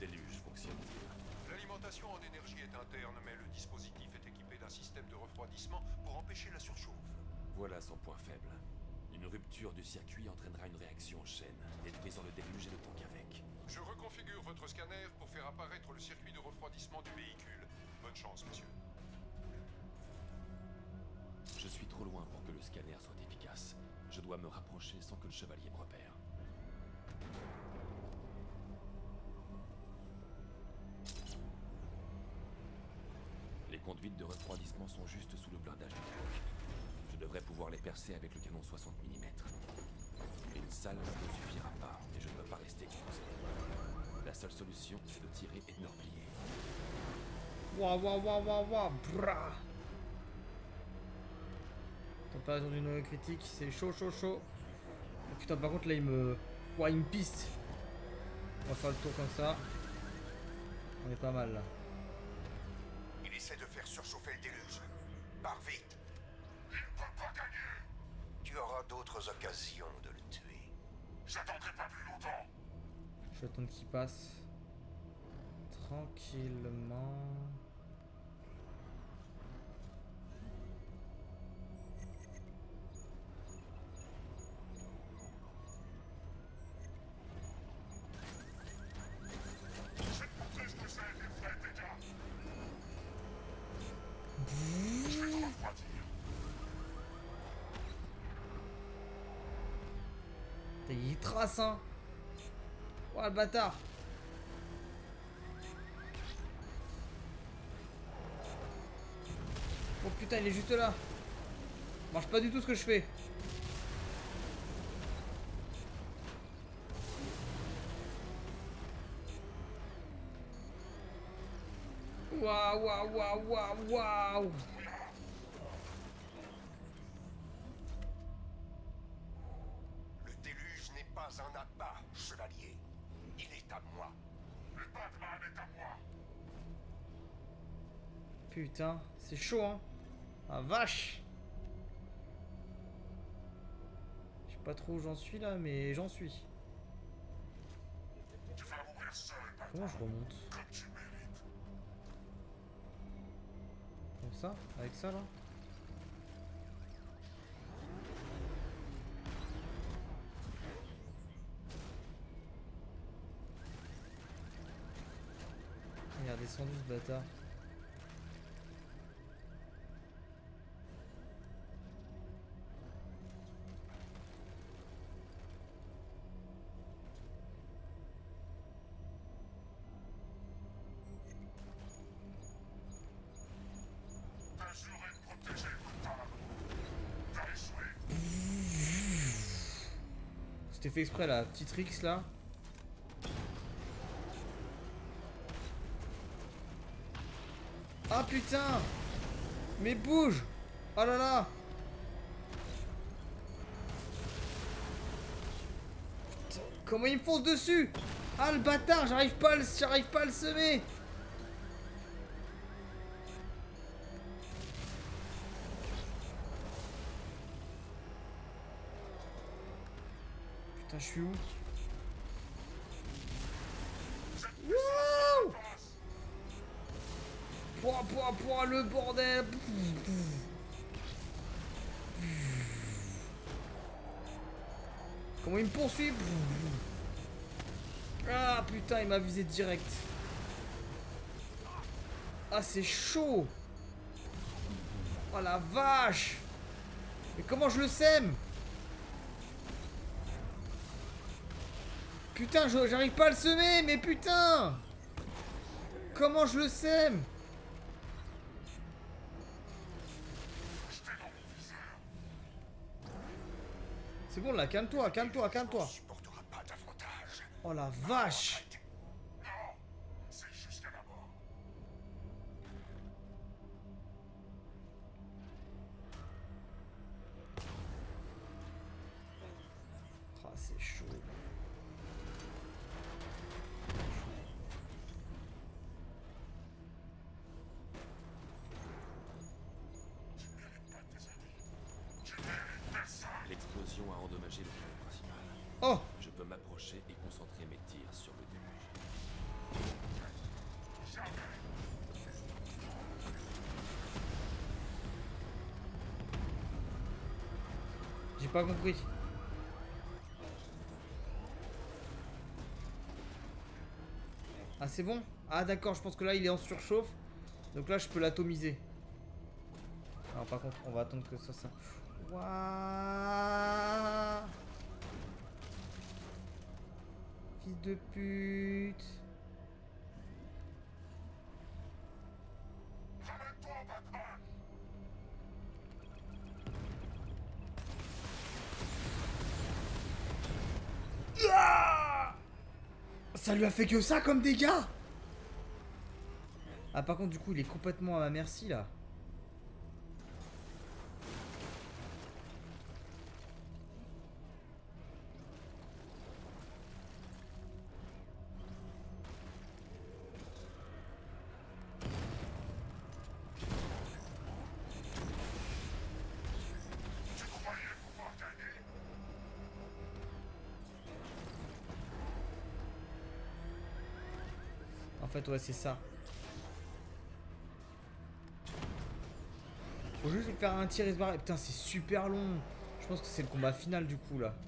déluge fonctionne-t-il? L'alimentation en énergie est interne, mais le dispositif est équipé d'un système de refroidissement pour empêcher la surchauffe. Voilà son point faible. Une rupture du circuit entraînera une réaction en chaîne, détruisant le déluge et le tout qu'avec. Je reconfigure votre scanner pour faire apparaître le circuit de refroidissement du véhicule. Bonne chance, monsieur. Je suis trop loin pour que le scanner soit efficace. Je dois me rapprocher sans que le chevalier me repère. Les conduites de refroidissement sont juste sous le blindage du truck. Je devrais pouvoir les percer avec le canon 60 mm. Une salle ne suffira pas, et je ne peux pas rester exposé. La seule solution, c'est de tirer et de me replier. Waouh, waouh, waouh, waouh, waouh, bra. Température du noyau critique, c'est chaud, chaud, chaud. Oh, putain, par contre, là, il me... Ouah, il me piste. On va faire le tour comme ça. On est pas mal, là. Il essaie de faire surchauffer le déluge. Pars vite. Il ne peut pas gagner. Tu auras d'autres occasions de le tuer. J'attendrai pas plus longtemps. Je vais attendre qu'il passe. Tranquillement. Il trace, hein. Oh le bâtard. Oh putain, il est juste là. Marche pas du tout ce que je fais. Waouh, waouh, waouh, waouh, waouh. Le déluge n'est pas un appât, chevalier. Il est à moi. Le Batman est à moi. Putain, c'est chaud, hein. Ah vache. Je sais pas trop où j'en suis là, mais j'en suis. Tu vas mourir seul, Batman. Comment je remonte? Comme tu mérites. Comme ça? Avec ça là? Il a descendu ce bâtard. T'as juré de protéger Gotham. T'as échoué. C'était fait exprès la petite Rix là. Ah putain! Mais bouge! Oh là là! Putain, comment il me fonce dessus? Ah le bâtard, j'arrive pas à le semer! Putain, je suis où? Wouh! Pouah, le bordel! Comment il me poursuit? Ah putain, il m'a visé direct. Ah, c'est chaud! Oh la vache! Mais comment je le sème? Putain, j'arrive pas à le semer, mais putain! Comment je le sème? C'est bon là, calme-toi, calme-toi, calme-toi. Supportera pas davantage. Oh la vache! Non, c'est jusqu'à la mort. Ah, c'est chaud. L'explosion a endommagé le pilote principal. Oh! Je peux m'approcher et concentrer mes tirs sur le déluge. J'ai pas compris. Ah c'est bon? Ah d'accord, je pense que là il est en surchauffe. Donc là je peux l'atomiser. Alors par contre on va attendre que ça... Wouah, fils de pute. Ah, ça lui a fait que ça comme dégâts. Ah par contre du coup il est complètement à ma merci là. En fait ouais c'est ça. Faut juste lui faire un tir et se barrer. Putain c'est super long. Je pense que c'est le combat final du coup là.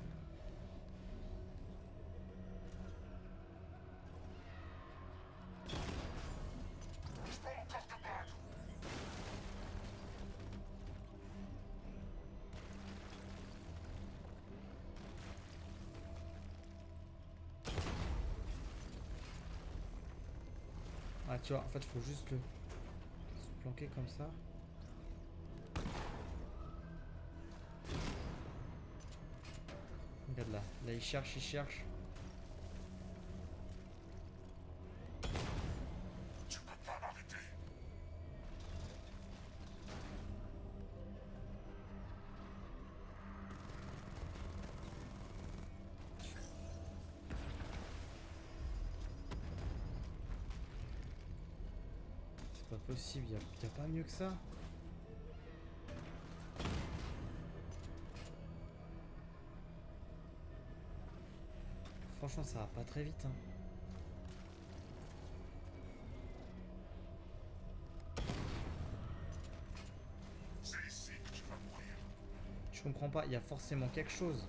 Ah tu vois, en fait faut juste le se planquer comme ça. Regarde là, là il cherche, il cherche. Tu peux pas m'arrêter. C'est pas possible, y a pas mieux que ça. Franchement ça va pas très vite hein. C'est ici que tu vas mourir. Je comprends pas, il y a forcément quelque chose.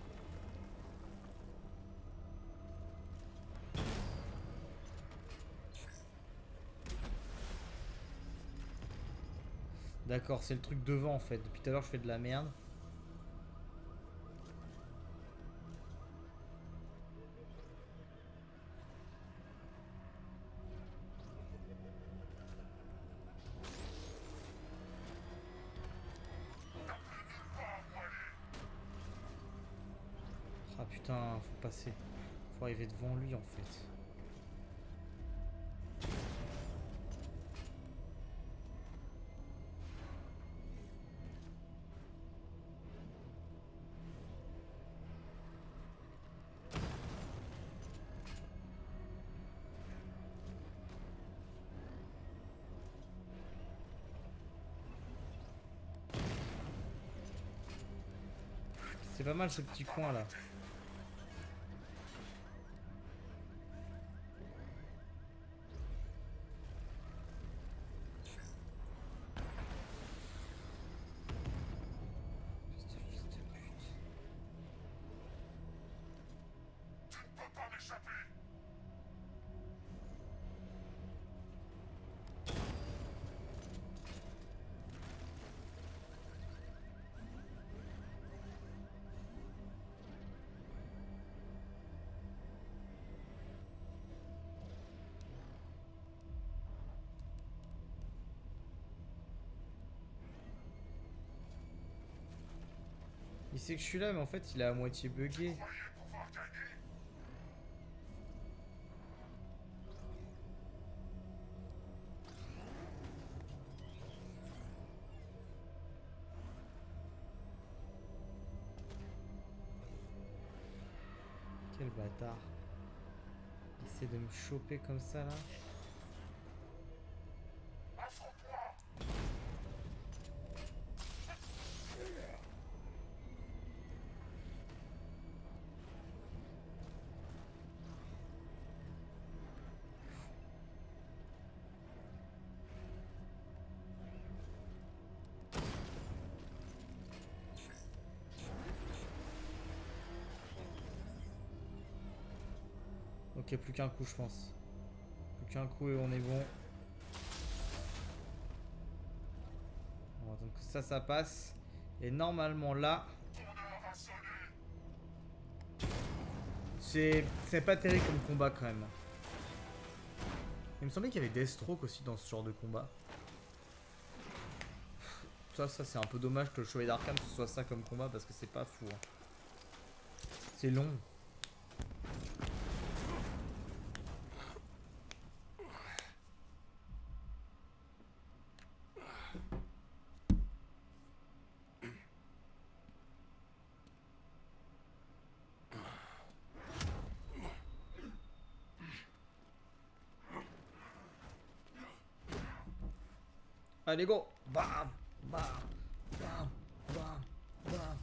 D'accord, c'est le truc devant en fait. Depuis tout à l'heure je fais de la merde. Ah putain, faut passer. Faut arriver devant lui en fait. C'est pas mal ce petit coin là. Il sait que je suis là, mais en fait, il est à moitié bugué. Quel bâtard. Il essaie de me choper comme ça, là. Ok, plus qu'un coup, je pense. Plus qu'un coup et on est bon. On va attendre que ça passe. Et normalement là... C'est pas terrible comme combat quand même. Il me semblait qu'il y avait Deathstroke aussi dans ce genre de combat. Ça c'est un peu dommage que le Chevalier d'Arkham ce soit ça comme combat parce que c'est pas fou. Hein. C'est long. Allez go. Bam. Bam. Bam. Bam. Bam.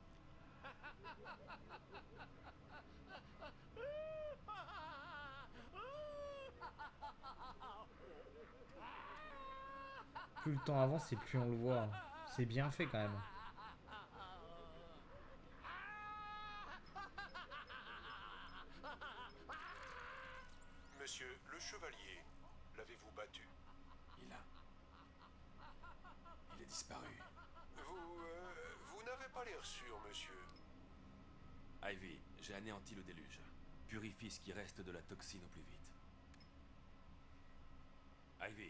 Plus le temps avance et plus on le voit. C'est bien fait quand même. Monsieur le chevalier, l'avez-vous battu? Il est disparu. Vous n'avez pas l'air sûr, monsieur. Ivy, j'ai anéanti le déluge. Purifie ce qui reste de la toxine au plus vite. Ivy.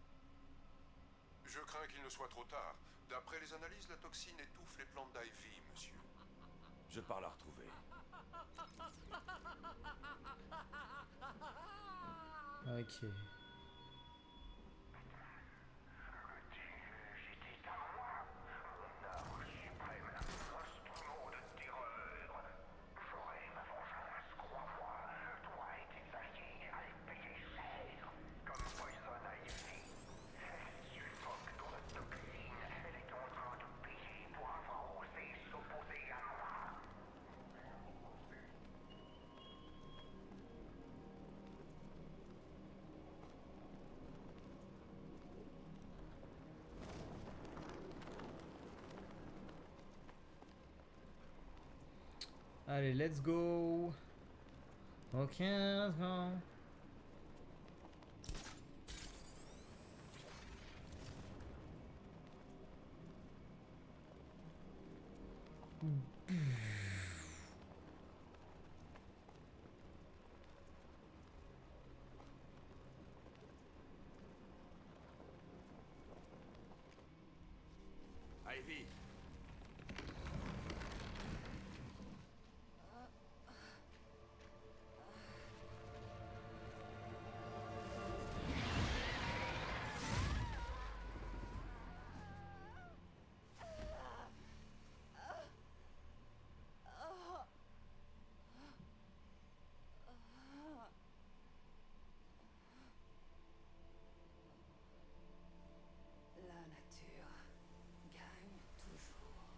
Je crains qu'il ne soit trop tard. D'après les analyses, la toxine étouffe les plantes d'Ivy, monsieur. Je pars la retrouver. Ok. Allez, let's go. Ok, let's go. Ivy. La nature gagne toujours.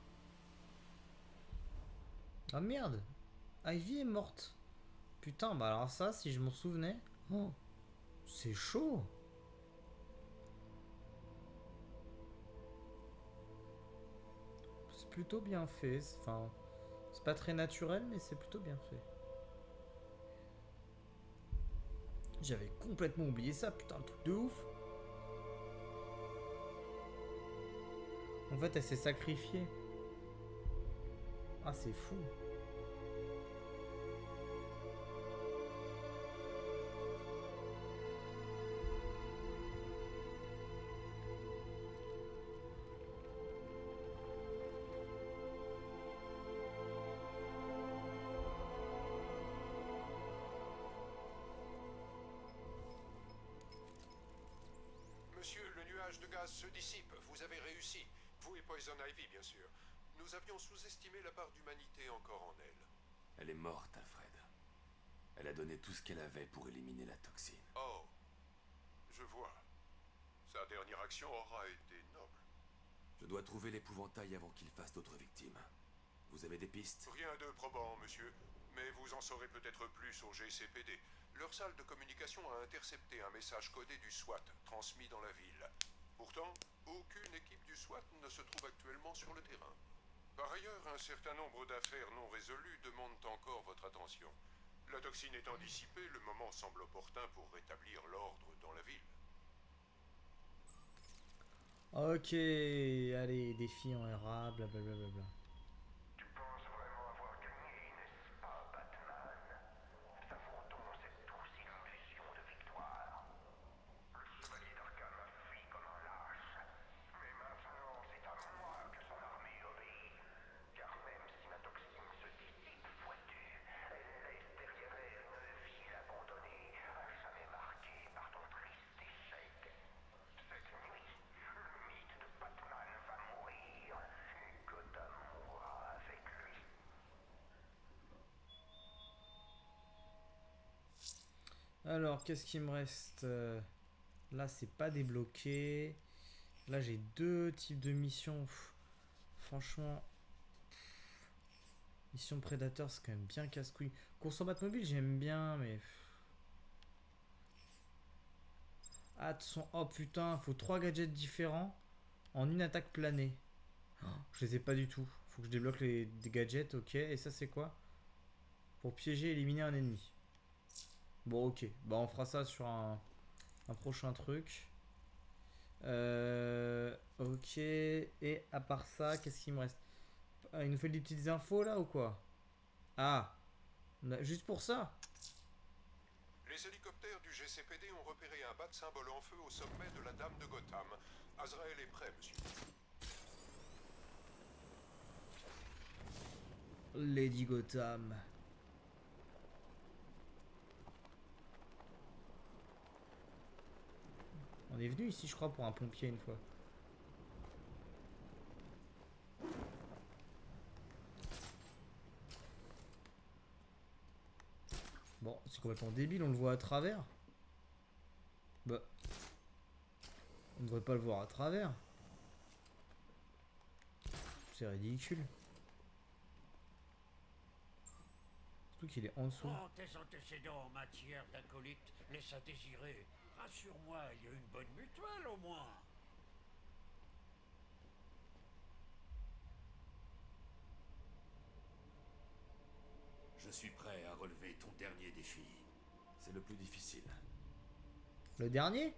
Ah merde. Ivy est morte. Putain, bah alors ça, si je m'en souvenais... Oh, c'est chaud. C'est plutôt bien fait. Enfin, c'est pas très naturel, mais c'est plutôt bien fait. J'avais complètement oublié ça, putain, le truc de ouf. En fait, elle s'est sacrifiée. Ah, c'est fou. Monsieur, le nuage de gaz se dissipe. Vous avez réussi. Vous et Poison Ivy, bien sûr. Nous avions sous-estimé la part d'humanité encore en elle. Elle est morte, Alfred. Elle a donné tout ce qu'elle avait pour éliminer la toxine. Oh, je vois. Sa dernière action aura été noble. Je dois trouver l'épouvantail avant qu'il fasse d'autres victimes. Vous avez des pistes? Rien de probant, monsieur. Mais vous en saurez peut-être plus au GCPD. Leur salle de communication a intercepté un message codé du SWAT transmis dans la ville. Pourtant, aucune équipe du SWAT ne se trouve actuellement sur le terrain. Par ailleurs, un certain nombre d'affaires non résolues demandent encore votre attention. La toxine étant dissipée, le moment semble opportun pour rétablir l'ordre dans la ville. Ok, allez, défi en RA, blablabla. Tu penses vraiment avoir gagné, n'est-ce pas, Batman? Savoure-t-on cette douce illusion de victoire? Le chevalier d'Arkham a fui comme un lâche. Mais maintenant, c'est à moi que son armée obéit. Car même si ma toxine se dissipe, vois-tu, elle laisse derrière elle une ville abandonnée, à jamais marquée par ton triste échec. Cette nuit, le mythe de Batman va mourir, et Gotham mourra avec lui. Alors, qu'est-ce qu'il me reste? Là, c'est pas débloqué. Là, j'ai 2 types de missions. Pff, franchement, mission Predator, c'est quand même bien casse-couille. Course en Batmobile, j'aime bien, mais... Ah, oh putain, faut 3 gadgets différents en une attaque planée. Oh, je les ai pas du tout. Faut que je débloque des gadgets, ok. Et ça, c'est quoi? Pour piéger et éliminer un ennemi. Bon, ok. Bah, on fera ça sur un prochain truc. Ok. Et à part ça, qu'est-ce qu'il me reste? Il nous fait des petites infos là ou quoi? Ah, juste pour ça? Les hélicoptères du GCPD ont repéré un bat symbole en feu au sommet de la Dame de Gotham. Azrael est prêt, monsieur. Lady Gotham. On est venu ici, je crois, pour un pompier une fois. Bon, c'est complètement débile, on le voit à travers. Bah. On ne devrait pas le voir à travers. C'est ridicule. Surtout qu'il est en dessous. Oh, tes antécédents en matière d'acolyte laissent à désirer. Rassure-moi, il y a une bonne mutuelle au moins. Je suis prêt à relever ton dernier défi. C'est le plus difficile. Le dernier?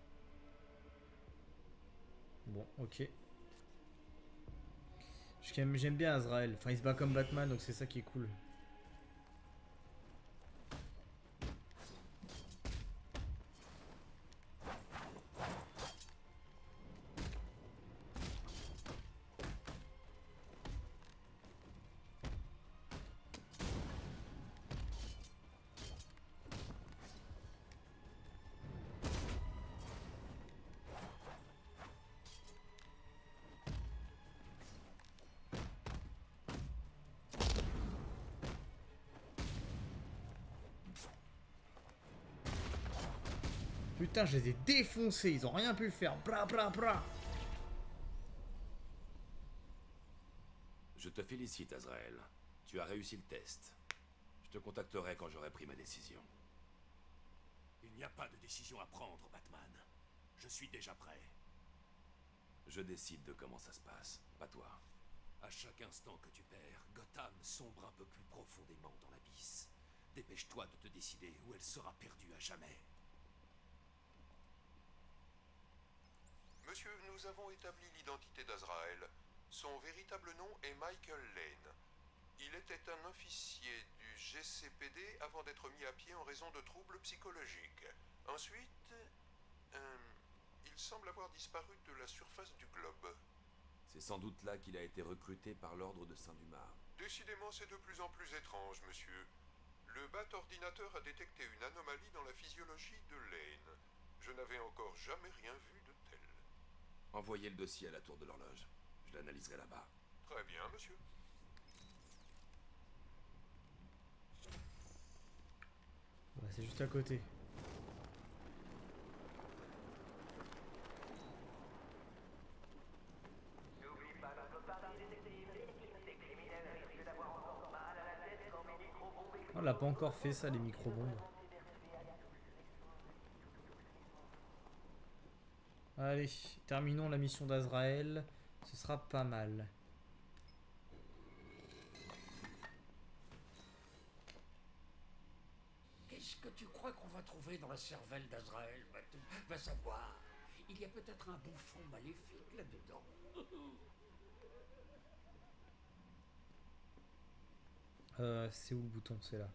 Bon, ok. J'aime bien Azrael. Enfin, il se bat comme Batman, donc c'est ça qui est cool. Putain, je les ai défoncés, ils ont rien pu faire. Bra bra bra. Je te félicite, Azrael. Tu as réussi le test. Je te contacterai quand j'aurai pris ma décision. Il n'y a pas de décision à prendre, Batman. Je suis déjà prêt. Je décide de comment ça se passe, pas toi. À chaque instant que tu perds, Gotham sombre un peu plus profondément dans l'abysse. Dépêche-toi de te décider où elle sera perdue à jamais. Monsieur, nous avons établi l'identité d'Azrael. Son véritable nom est Michael Lane. Il était un officier du GCPD avant d'être mis à pied en raison de troubles psychologiques. Ensuite, il semble avoir disparu de la surface du globe. C'est sans doute là qu'il a été recruté par l'ordre de Saint-Dumas. Décidément, c'est de plus en plus étrange, monsieur. Le BAT-ordinateur a détecté une anomalie dans la physiologie de Lane. Je n'avais encore jamais rien vu de tel. Envoyez le dossier à la tour de l'horloge. Je l'analyserai là-bas. Très bien, monsieur. Ouais, c'est juste à côté. N'oublie pas notre partie détective. Ces criminels risquent d'avoir encore mal à la tête quand mes micro-bombes On l'a pas encore fait ça, les micro-bombes. Allez, terminons la mission d'Azrael. Ce sera pas mal. Qu'est-ce que tu crois qu'on va trouver dans la cervelle d'Azrael, Batou? Va savoir. Il y a peut-être un bouffon maléfique là-dedans. C'est où le bouton? C'est là.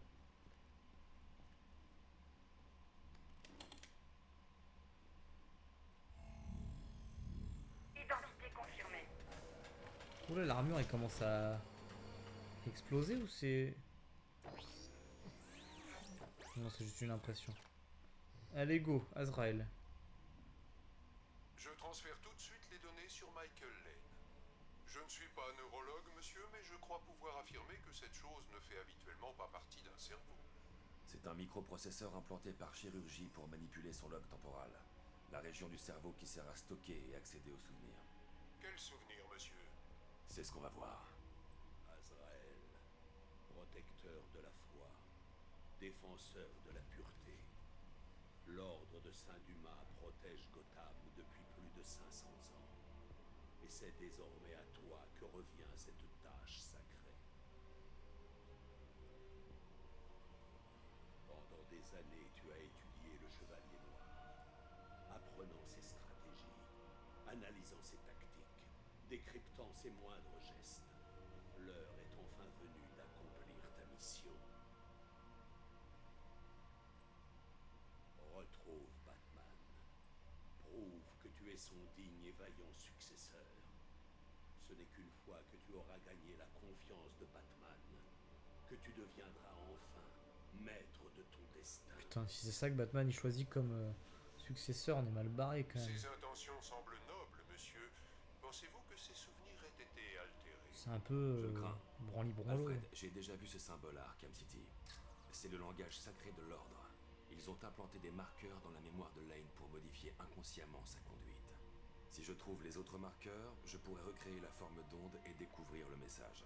Identité confirmée. Oula, l'armure elle commence à exploser ou c'est... Non, c'est juste une impression. Allez, go, Azrael. Je transfère tout de suite les données sur Michael Lane. Je ne suis pas neurologue, monsieur, mais je crois pouvoir affirmer que cette chose ne fait habituellement pas partie d'un cerveau. C'est un microprocesseur implanté par chirurgie pour manipuler son lobe temporal. La région du cerveau qui sert à stocker et accéder aux souvenirs. Quel souvenir, monsieur? C'est ce qu'on va voir. Azrael, protecteur de la foi, défenseur de la pureté. L'ordre de Saint-Dumas protège Gotham depuis plus de 500 ans. Et c'est désormais à toi que revient cette tâche sacrée. Pendant des années, tu as étudié le Chevalier Noir, apprenant ses stratégies, analysant ses tactiques, décryptant ses moindres gestes. L'heure est enfin venue d'accomplir ta mission. Retrouve Batman. Prouve que tu es son digne et vaillant successeur. Ce n'est qu'une fois que tu auras gagné la confiance de Batman que tu deviendras enfin maître de ton destin. Putain, si c'est ça que Batman il choisit comme successeur, on est mal barré quand même. Ses intentions semblent nobles, monsieur. Pensez-vous que ses souvenirs aient été altérés? C'est un peu Je le crains. branli-branlo. Alfred, j'ai déjà vu ce symbole à Arkham City. C'est le langage sacré de l'ordre. Ils ont implanté des marqueurs dans la mémoire de Lane pour modifier inconsciemment sa conduite. Si je trouve les autres marqueurs, je pourrais recréer la forme d'onde et découvrir le message.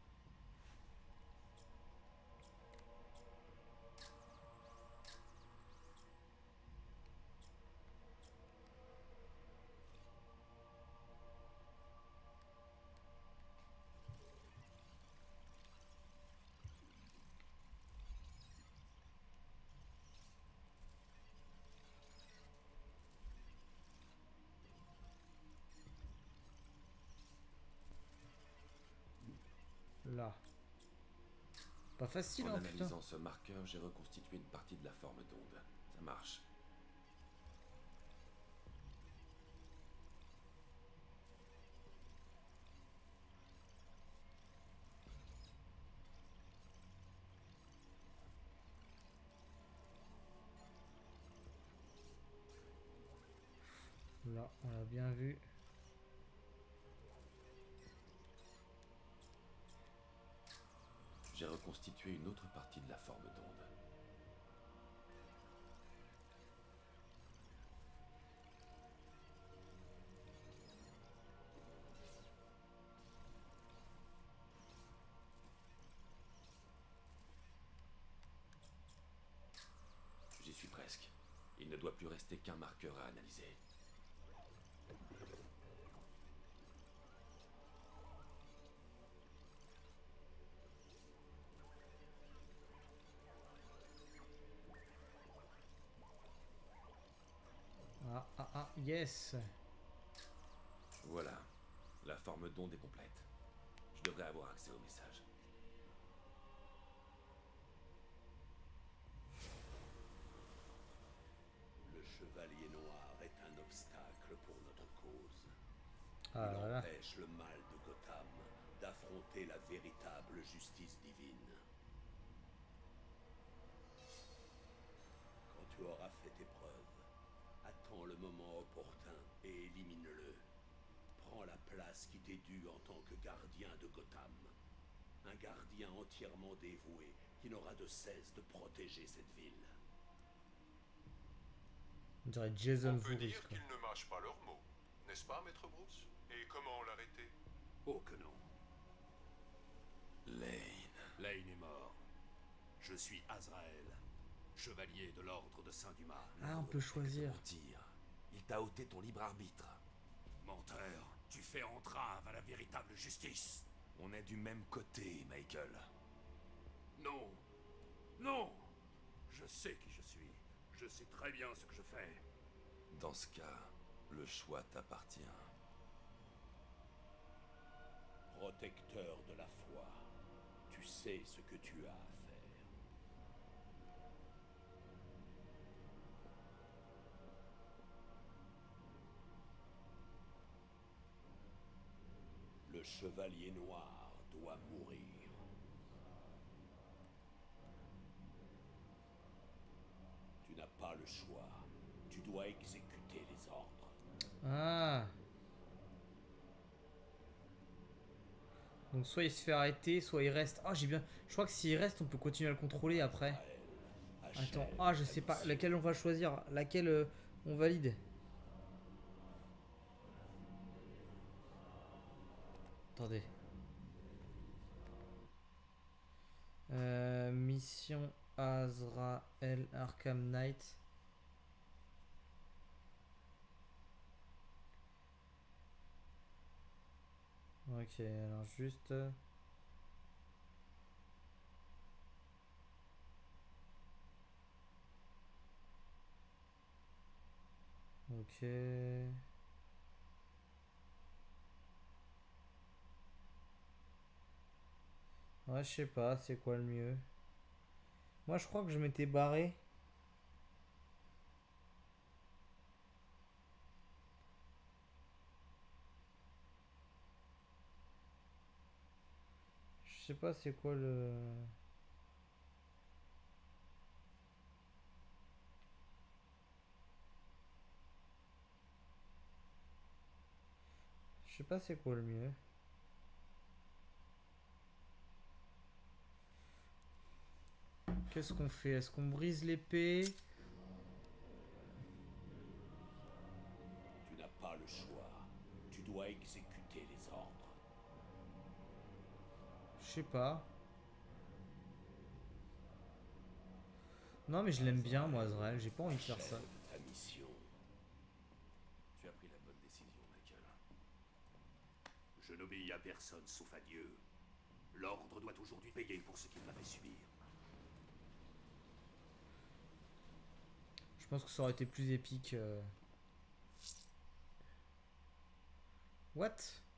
Là. Pas facile, En hein, putain. analysant ce marqueur, j'ai reconstitué une partie de la forme d'onde. Ça marche. Là, on l'a bien vu. J'ai reconstitué une autre partie de la forme d'onde. J'y suis presque. Il ne doit plus rester qu'un marqueur à analyser. Yes. Voilà. La forme d'onde est complète. Je devrais avoir accès au message. Le Chevalier Noir est un obstacle pour notre cause. Ah Il là là. empêche le mal de Gotham d'affronter la véritable justice divine. Quand tu auras fait tes preuves, attends le moment opportun et élimine-le. Prends la place qui t'est due en tant que gardien de Gotham. Un gardien entièrement dévoué qui n'aura de cesse de protéger cette ville. On dirait Jason On peut Voorhees, dire quoi. qu'ils ne mâchent pas leurs mots, n'est-ce pas, Maître Bruce? Et comment l'arrêter? Oh que non. Lane. Lane est mort. Je suis Azrael, chevalier de l'ordre de Saint-Dumas. Ah, on peut choisir. Mentir. Il t'a ôté ton libre arbitre. Menteur, tu fais entrave à la véritable justice. On est du même côté, Michael. Non. Non. Je Je sais qui je suis. Je sais très bien ce que je fais. Dans ce cas, le choix t'appartient. Protecteur de la foi, tu sais ce que tu as à faire. Le chevalier noir doit mourir. Tu n'as pas le choix. Tu dois exécuter les ordres. Ah. Donc soit il se fait arrêter, soit il reste. Ah j'ai bien. Je crois que s'il reste, on peut continuer à le contrôler après. Attends, ah je sais pas laquelle on va choisir, laquelle on valide. Attendez. Mission Azrael Arkham Knight. Ok, alors juste... Ok. Ouais, je sais pas, c'est quoi le mieux. Moi, je crois que je m'étais barré. Je sais pas c'est quoi le... Je sais pas c'est quoi le mieux. Qu'est-ce qu'on fait? Est-ce qu'on brise l'épée? Tu n'as pas le choix. Tu dois exécuter les ordres. Je sais pas. Non mais je l'aime bien moi Azrael, j'ai pas envie de faire ça. Ta mission. Tu as pris la bonne décision, Michael. Je n'obéis à personne sauf à Dieu. L'ordre doit aujourd'hui payer pour ce qu'il m'a fait subir. Je pense que ça aurait été plus épique. What?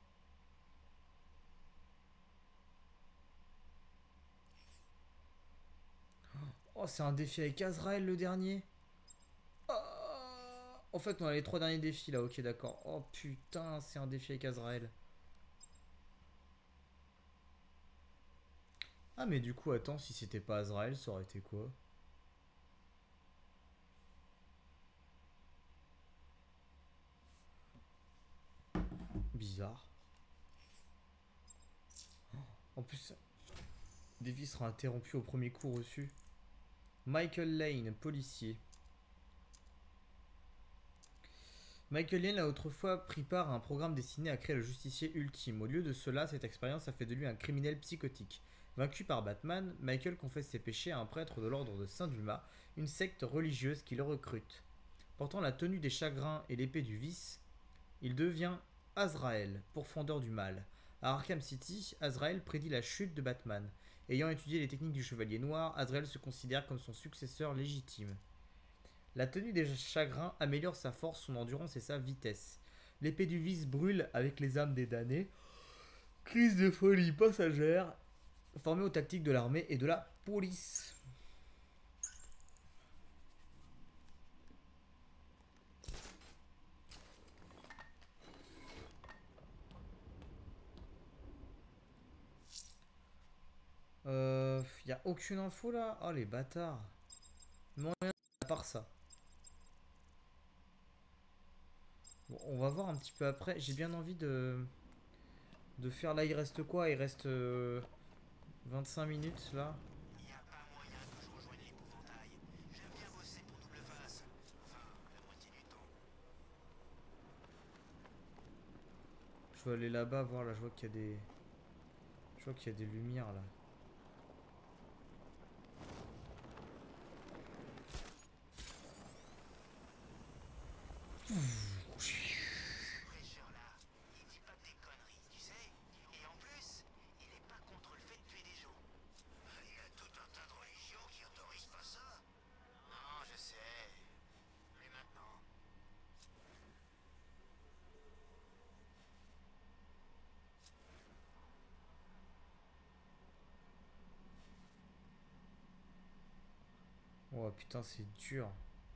Oh, c'est un défi avec Azrael le dernier. Oh. En fait, on a les 3 derniers défis là, ok, d'accord. Oh putain, c'est un défi avec Azrael. Ah, mais du coup, attends, si c'était pas Azrael, ça aurait été quoi? Bizarre. En plus, le défi sera interrompu au premier coup reçu. Michael Lane, policier. Michael Lane a autrefois pris part à un programme destiné à créer le justicier ultime. Au lieu de cela, cette expérience a fait de lui un criminel psychotique. Vaincu par Batman, Michael confesse ses péchés à un prêtre de l'ordre de Saint-Dumas, une secte religieuse qui le recrute. Portant la tenue des chagrins et l'épée du vice, il devient Azrael, pourfendeur du mal. À Arkham City, Azrael prédit la chute de Batman. Ayant étudié les techniques du Chevalier Noir, Azrael se considère comme son successeur légitime. La tenue des chagrins améliore sa force, son endurance et sa vitesse. L'épée du vice brûle avec les âmes des damnés. Crise de folie passagère, formée aux tactiques de l'armée et de la police. Y a aucune info là? Oh les bâtards. Non, rien à part ça. Bon, on va voir un petit peu après. J'ai bien envie de faire là. Il reste quoi? Il reste 25 minutes là. Il n'y a pas moyen que je rejoigne l'épouvantail. J'aime bien bosser pour double face. Enfin, la moitié du temps. Je vais aller là-bas voir. Là, je vois qu'il y a des... Je vois qu'il y a des lumières là. Prêcheur là, il dit pas des conneries, tu sais. Et en plus, il est pas contre le fait de tuer des gens. Il y a tout un tas de religions qui autorisent pas ça. Oh putain, c'est dur.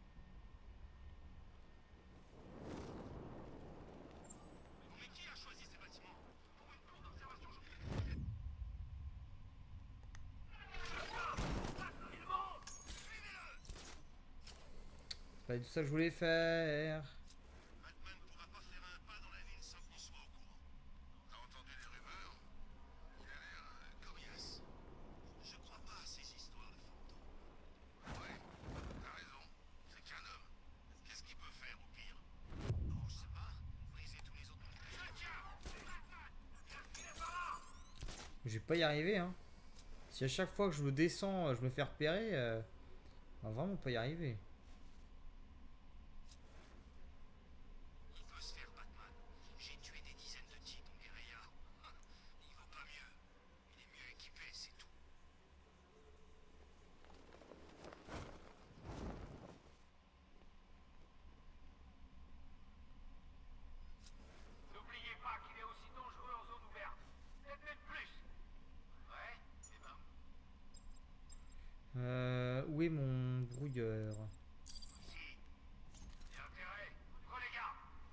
C'est pas du tout ça que je voulais faire. Je vais pas y arriver, hein. Si à chaque fois que je me descends, je me fais repérer, on va vraiment pas y arriver. N'oubliez pas qu'il est aussi dangereux en zone ouverte. Peut-être même plus. Ouais, c'est bon. Où est mon brouilleur? J'ai intérêt. Go les gars.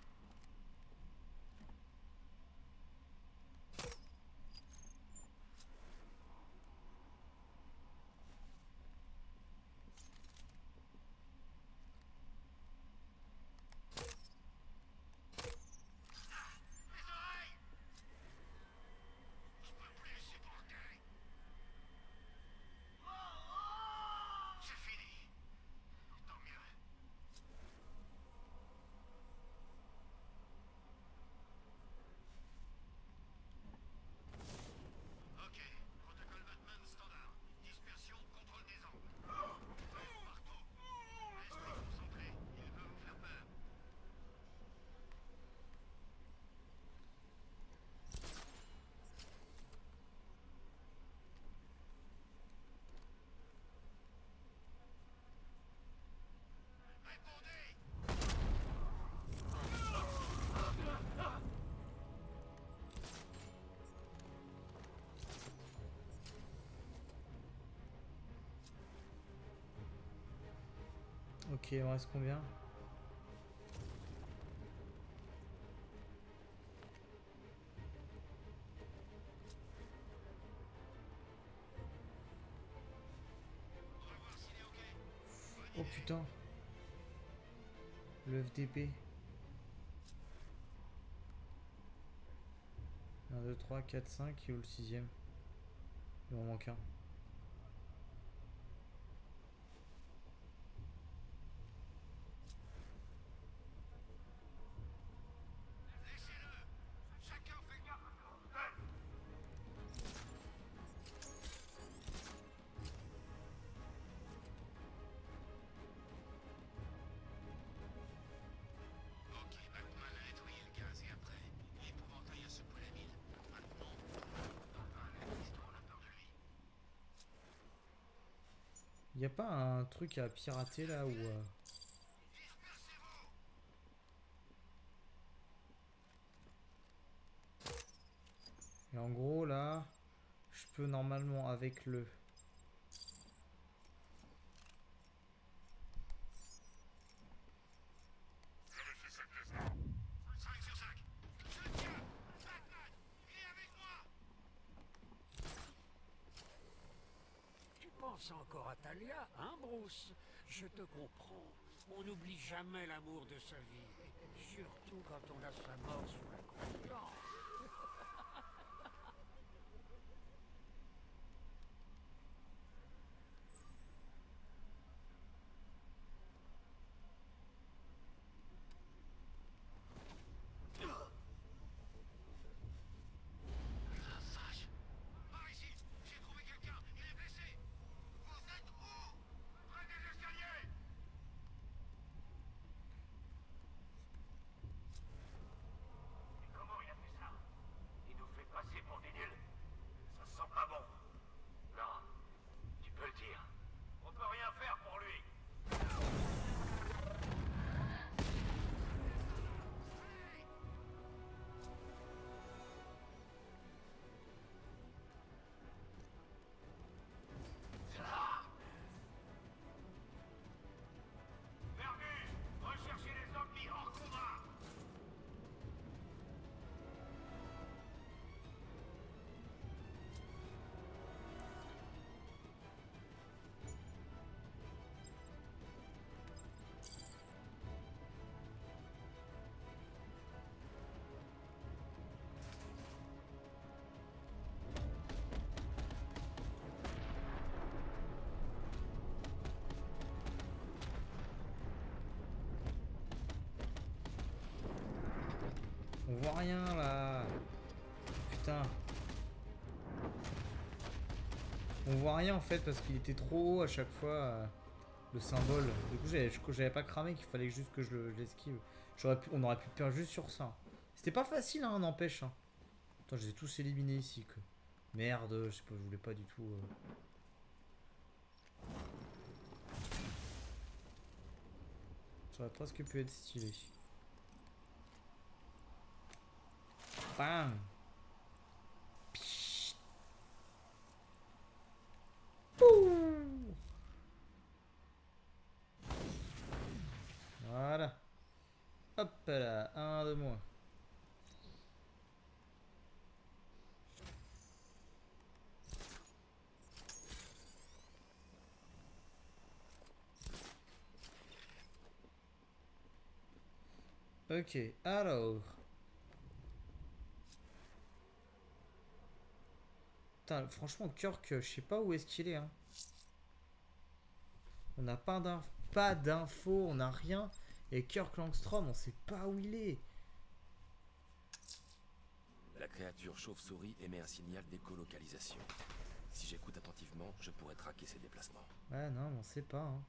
Ok, il me reste combien? Oh putain. Le FDP. 1, 2, 3, 4, 5 et où le 6ème? Il m'en manque un. Y a pas un truc à pirater là ou Et en gros là, je peux normalement avec le... Tu penses encore à Talia, hein, Bruce? Je te comprends. On n'oublie jamais l'amour de sa vie. Surtout quand on a sa mort sous la conscience. Comment il a fait ça? voit rien là. Putain. On voit rien en fait parce qu'il était trop haut à chaque fois. Le symbole. Du coup, j'avais pas cramé qu'il fallait juste que je l'esquive. On aurait pu perdre juste sur ça. C'était pas facile, hein, n'empêche. Hein. Attends, je les ai tous éliminés ici. Que... Merde, je sais pas, je voulais pas du tout. Ça aurait presque pu être stylé. Bam! Voilà. Hop là, un de moins. Ok, alors. Putain, franchement, Kirk, je sais pas où est-ce qu'il est. Hein. On n'a pas d'infos, on n'a rien. Et Kirk Langstrom, on sait pas où il est. La créature chauve-souris émet un signal d'écolocalisation. Si j'écoute attentivement, je pourrais traquer ses déplacements. Ouais, non, on sait pas. Hein.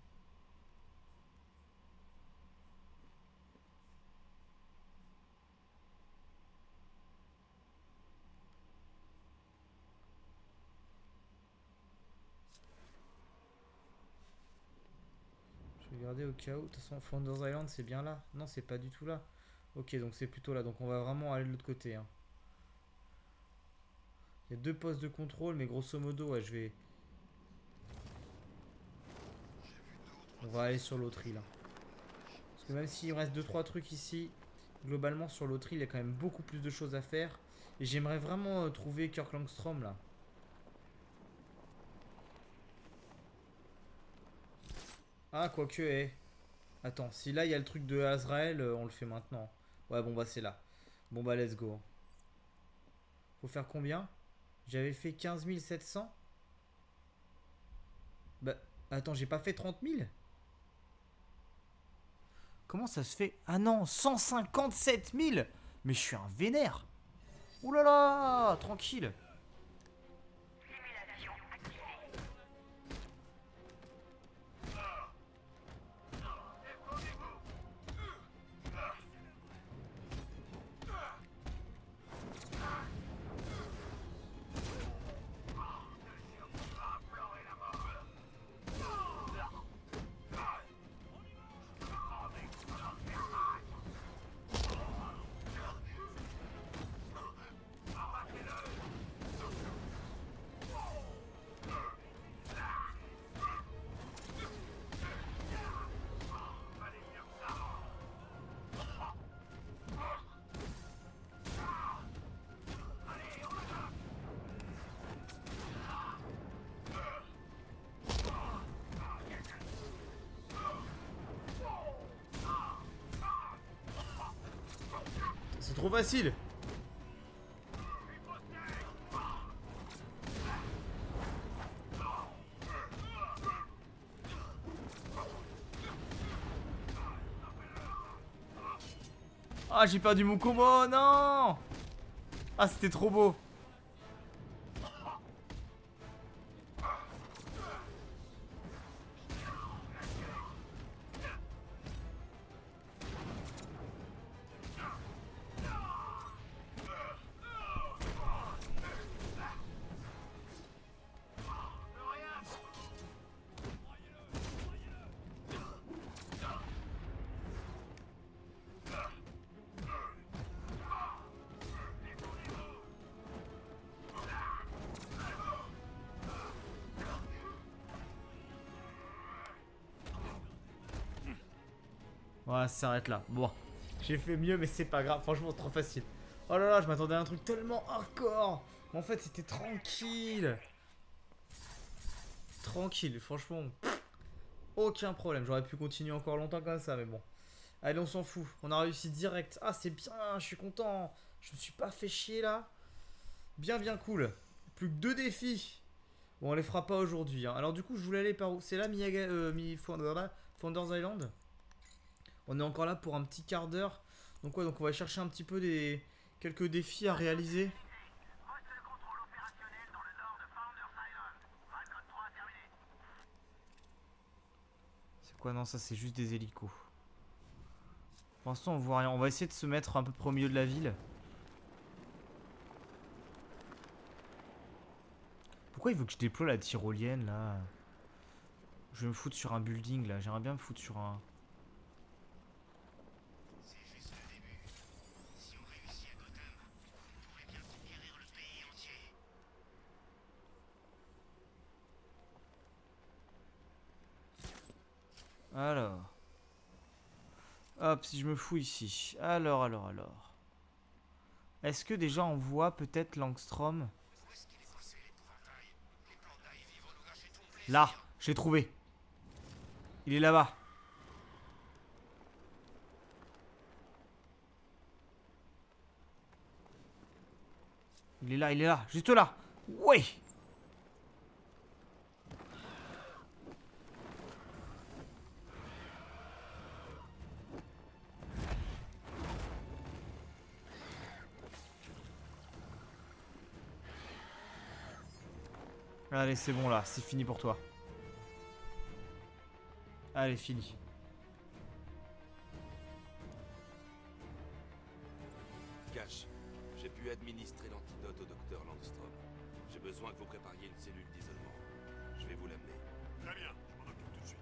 Je vais regarder au cas où. De toute façon, Founders Island, c'est bien là. Non, c'est pas du tout là. Ok, donc c'est plutôt là. Donc on va vraiment aller de l'autre côté. Hein. Il y a 2 postes de contrôle, mais grosso modo, ouais, je vais... On va aller sur l'autre île. Hein. Parce que même s'il me reste 2-3 trucs ici, globalement, sur l'autre île, il y a quand même beaucoup plus de choses à faire. Et j'aimerais vraiment trouver Kirk Langstrom, là. Ah, quoique, eh. Attends, si là, il y a le truc de Azrael, on le fait maintenant. Ouais, bon, bah, c'est là. Bon, bah, let's go. Faut faire combien? J'avais fait 15 700. Bah, attends, j'ai pas fait 30 000? Comment ça se fait? Ah non, 157 000. Mais je suis un vénère. Ouh là là, tranquille. C'est trop facile. Ah, j'ai perdu mon combo, non. Ah, c'était trop beau. Ouais, ça s'arrête là. Bon, j'ai fait mieux, mais c'est pas grave. Franchement, trop facile. Oh là là, je m'attendais à un truc tellement hardcore. Mais en fait, c'était tranquille. Tranquille, franchement. Aucun problème. J'aurais pu continuer encore longtemps comme ça, mais bon. Allez, on s'en fout. On a réussi direct. Ah, c'est bien, je suis content. Je me suis pas fait chier là. Bien, bien cool. Plus que 2 défis. Bon, on les fera pas aujourd'hui. Hein. Alors, du coup, je voulais aller par où? C'est là, Founders Island. On est encore là pour un petit quart d'heure. Donc ouais, donc on va chercher un petit peu des quelques défis à réaliser. C'est quoi? Non, ça c'est juste des hélicos. Pour l'instant on voit rien. On va essayer de se mettre un peu près au milieu de la ville. Pourquoi il veut que je déploie la tyrolienne là? Je vais me foutre sur un building là. J'aimerais bien me foutre sur un... Alors. Hop, si je me fous ici. Alors. Est-ce que déjà on voit peut-être Langstrom? Là, je l'ai trouvé. Il est là-bas. Il est là, juste là. Ouais. Allez, c'est bon là, c'est fini pour toi. Allez, fini. Cash, j'ai pu administrer l'antidote au docteur Landstrom. J'ai besoin que vous prépariez une cellule d'isolement. Je vais vous l'amener. Très bien, je m'en occupe tout de suite.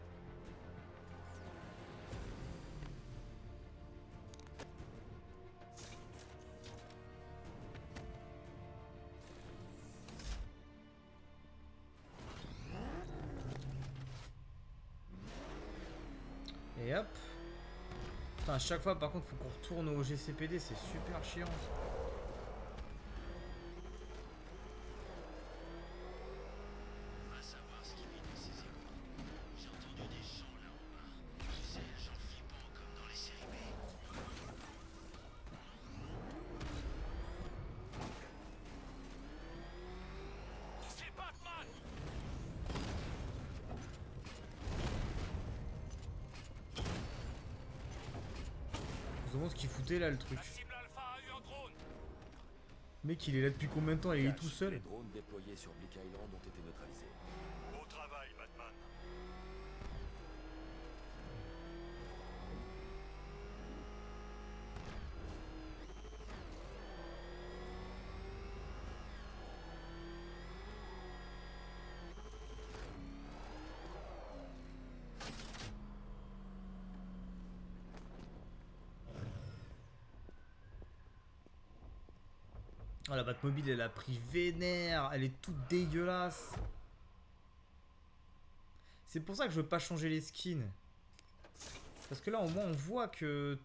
Et hop. Putain, à chaque fois par contre faut qu'on retourne au GCPD, c'est super chiant. Je me demande ce qu'il foutait là le truc. Mec, il est là depuis combien de temps? Il est tout seul. Les drones déployés sur Bleak Island ont été neutralisés. Beau travail, Batman. Oh, la Batmobile elle a pris vénère, elle est toute dégueulasse. C'est pour ça que je veux pas changer les skins. Parce que là au moins on voit que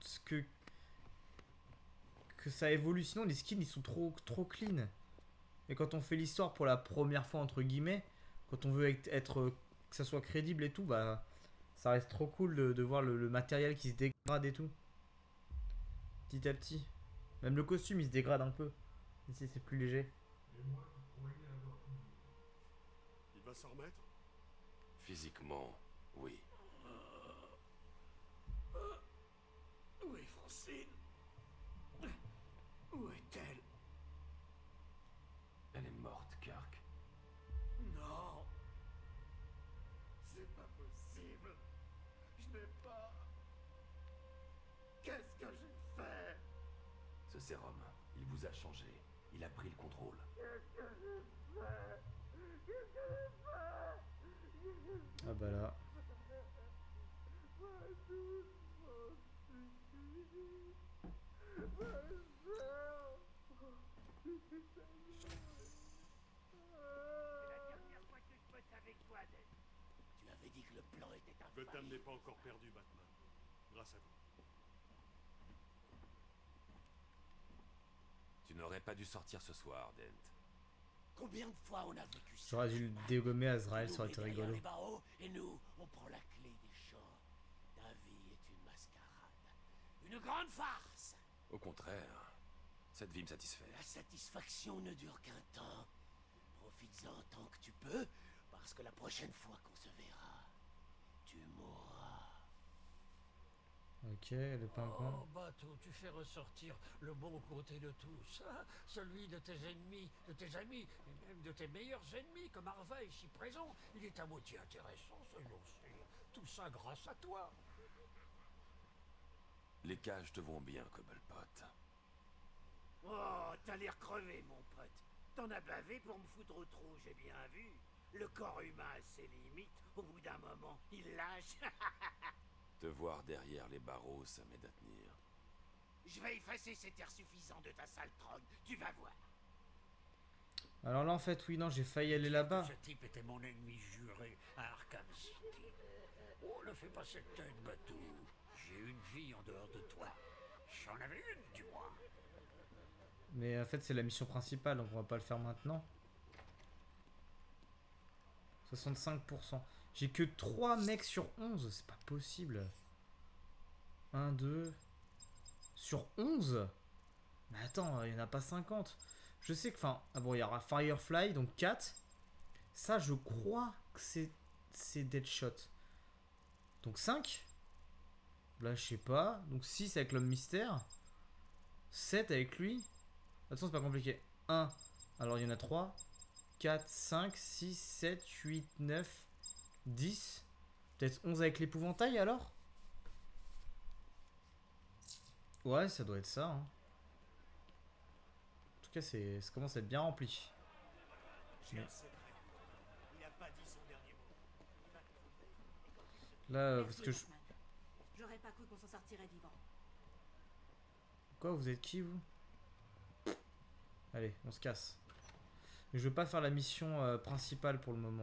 ça évolue, sinon les skins ils sont trop clean. Et quand on fait l'histoire pour la première fois entre guillemets, quand on veut être que ça soit crédible et tout, bah ça reste trop cool de voir le matériel qui se dégrade et tout. Petit à petit. Même le costume il se dégrade un peu. Ici c'est plus léger. Il va s'en remettre? Physiquement, oui. Où est Francine? Où est-elle? Elle est morte, Kirk. Non. C'est pas possible. Je n'ai pas... Qu'est-ce que j'ai fait? Ce sérum, il vous a changé. Il a pris le contrôle. Qu'est-ce que j'ai fait? Qu'est-ce que j'ai fait? Ah bah là. Tu avais dit que le plan était Gotham n'est pas encore perdu, Batman. Grâce à vous. Tu n'aurais pas dû sortir ce soir, Dent. Combien de fois on a vécu ça? J'aurais dû le dégommer Azrael, ça aurait été Derrière rigolo. les barreaux, et nous, on prend la clé des champs. Ta vie est une mascarade. Une grande farce. Au contraire, cette vie me satisfait. La satisfaction ne dure qu'un temps. Profites-en tant que tu peux, parce que la prochaine fois qu'on se verra, tu mourras. Ok, le pingouin. Oh, bateau, tu fais ressortir le bon côté de tous. Hein, celui de tes ennemis, de tes amis, et même de tes meilleurs ennemis, comme Harvey ici présent. Il est à moitié intéressant, ce dossier. Tout ça grâce à toi. Les cages te vont bien, Cobblepot. Oh, t'as l'air crevé, mon pote. T'en as bavé pour me foutre au trou, j'ai bien vu. Le corps humain a ses limites. Au bout d'un moment, il lâche. Te voir derrière les barreaux, ça m'aide à tenir. Je vais effacer cet air suffisant de ta sale trogne. Tu vas voir. Alors là, en fait, oui, non, j'ai failli aller là-bas. Ce type était mon ennemi juré à Arkham City. Oh, ne fais pas cette tête, bateau. J'ai une vie en dehors de toi. J'en avais une, du moins. Mais en fait, c'est la mission principale, donc on va pas le faire maintenant. 65%. J'ai que 3 mecs sur 11. C'est pas possible. 1, 2... Sur 11 ? Mais attends, il n'y en a pas 50. Je sais que... Enfin... Ah bon, il y aura Firefly, donc 4. Ça, je crois que c'est Deadshot. Donc 5. Là, je sais pas. Donc 6 avec l'homme mystère. 7 avec lui. Attention, c'est pas compliqué. 1. Alors, il y en a 3. 4, 5, 6, 7, 8, 9, 10. Peut-être 11 avec l'épouvantail, alors? Ouais, ça doit être ça. Hein. En tout cas, ça commence à être bien rempli. J'ai un secret. Il a pas dit son dernier mot. Là, parce que je... J'aurais pas cru qu'on s'en sortirait vivant. Quoi, vous êtes qui, vous? Allez, on se casse. Mais je veux pas faire la mission principale pour le moment.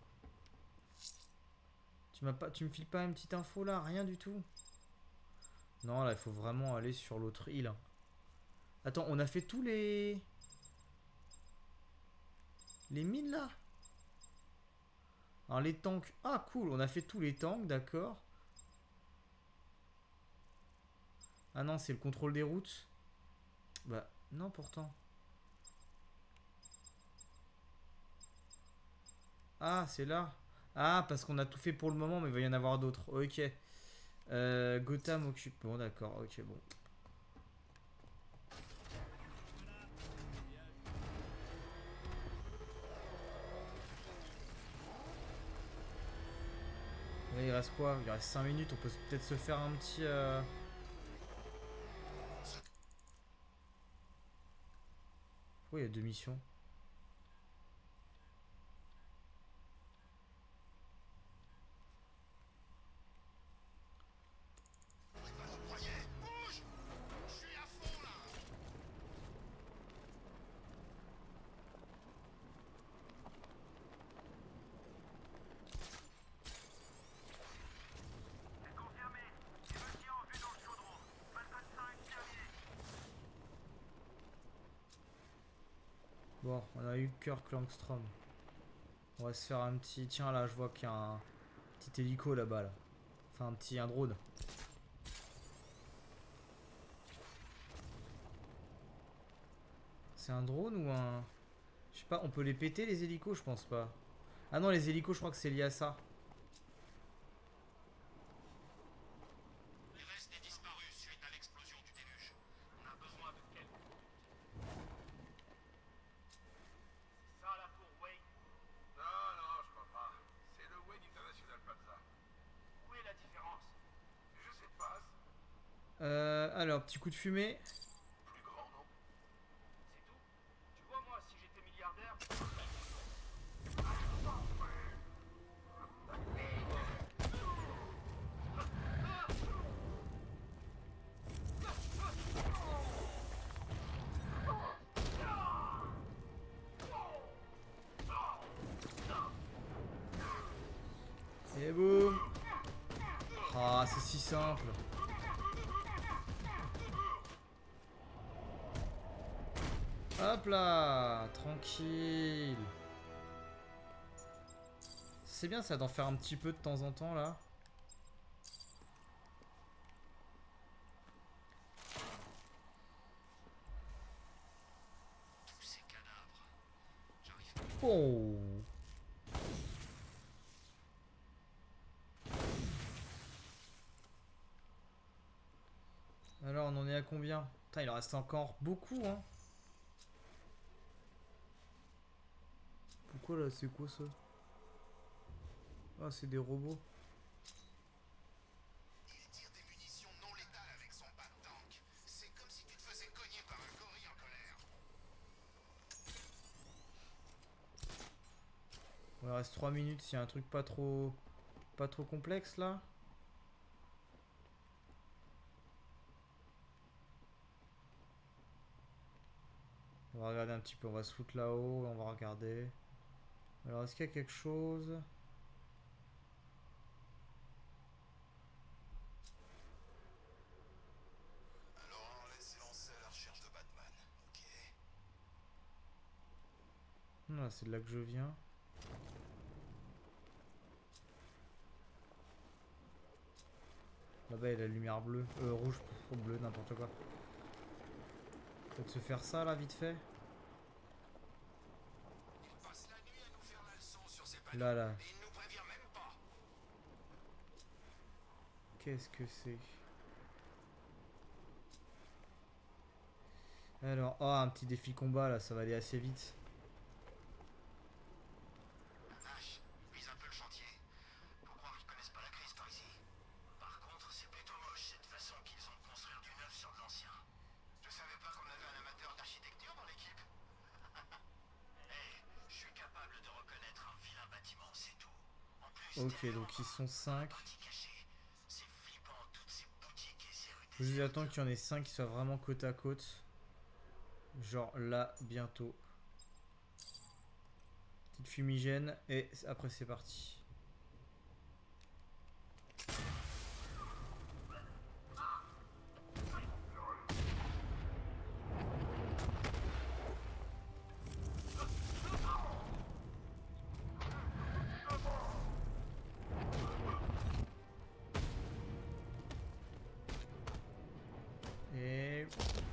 Tu me files pas une petite info là? Rien du tout? Non, là, il faut vraiment aller sur l'autre île. Hein. Attends, on a fait tous les mines là? Alors les tanks... Ah, cool, on a fait tous les tanks, d'accord. Ah non, c'est le contrôle des routes. Bah, non, pourtant. Ah, c'est là. Ah, parce qu'on a tout fait pour le moment, mais il va y en avoir d'autres. Ok. Gotham occupe. Bon, d'accord. Ok, bon. Là, il reste quoi? Il reste 5 minutes. On peut peut-être se faire un petit... Pourquoi il y a 2 missions? Bon, on a eu Kirk Langstrom. On va se faire un petit... Tiens, là, je vois qu'il y a un petit hélico là-bas, là. Enfin, un drone. C'est un drone ou un... Je sais pas, on peut les péter, les hélicos? Je pense pas. Ah non, les hélicos, je crois que c'est lié à ça. Les restes des disparus suite à l'explosion du déluge. On a besoin de quelqu'un. Ça là pour Wayne? Non, je crois pas. C'est le Wayne International Plaza. Où est la différence? Je sais pas. Alors, petit coup de fumée. Plus grand, non? C'est tout? Tu vois, moi, si j'étais milliardaire... Et boum. Ah, c'est si simple. Hop là, tranquille. C'est bien ça d'en faire un petit peu de temps en temps là. Tous ces cadavres. J'arrive pas. Oh. à combien? Putain, il en reste encore beaucoup, hein. Pourquoi là, c'est quoi ça? Ah, c'est des robots. Il tire des munitions non létales avec son pas de tank. C'est comme si tu te faisais cogner par un gorille en colère. Il reste 3 minutes s'il y a un truc pas trop complexe là. On va regarder un petit peu, on va se foutre là-haut, on va regarder. Alors est-ce qu'il y a quelque chose? Alors on laisse lancer à la recherche de Batman, ok? Non, c'est de là que je viens. Là-bas il y a la lumière bleue, rouge ou bleu, n'importe quoi. Peut-être se faire ça là vite fait. Il passe la nuit à nous faire la leçon sur ses panneaux. Là. Et il nous prévient même pas. Qu'est-ce que c'est? Alors, oh, un petit défi combat là, ça va aller assez vite. Vache, vise un peu le chantier. Faut croire qu'ils connaissent pas la crise par ici. Par contre, c'est plutôt moche cette façon qu'ils ont de construire du neuf sur de l'ancien. Je savais pas qu'on avait un amateur d'architecture dans l'équipe. Hey, je suis capable de reconnaître un vilain bâtiment, c'est tout. En plus, Ok, donc ils sont 5. c'est flippant toutes ces boutiques et ces rues. Faut juste attendre qu'il y en ait 5 qui soient vraiment côte à côte. Genre là, bientôt. Petite fumigène et après c'est parti. Et...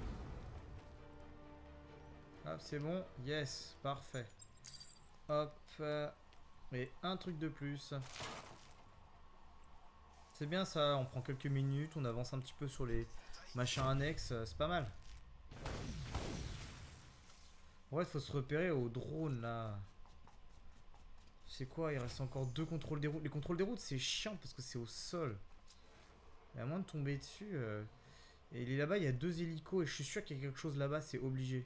hop, c'est bon. Yes, parfait. Hop. Et un truc de plus. C'est bien ça, on prend quelques minutes, on avance un petit peu sur les machins annexes, c'est pas mal. Ouais, il faut se repérer au drone là. C'est quoi? Il reste encore 2 contrôles des routes. Les contrôles des routes, c'est chiant parce que c'est au sol. Et à moins de tomber dessus. Et il est là-bas, il y a 2 hélicos et je suis sûr qu'il y a quelque chose là-bas, c'est obligé.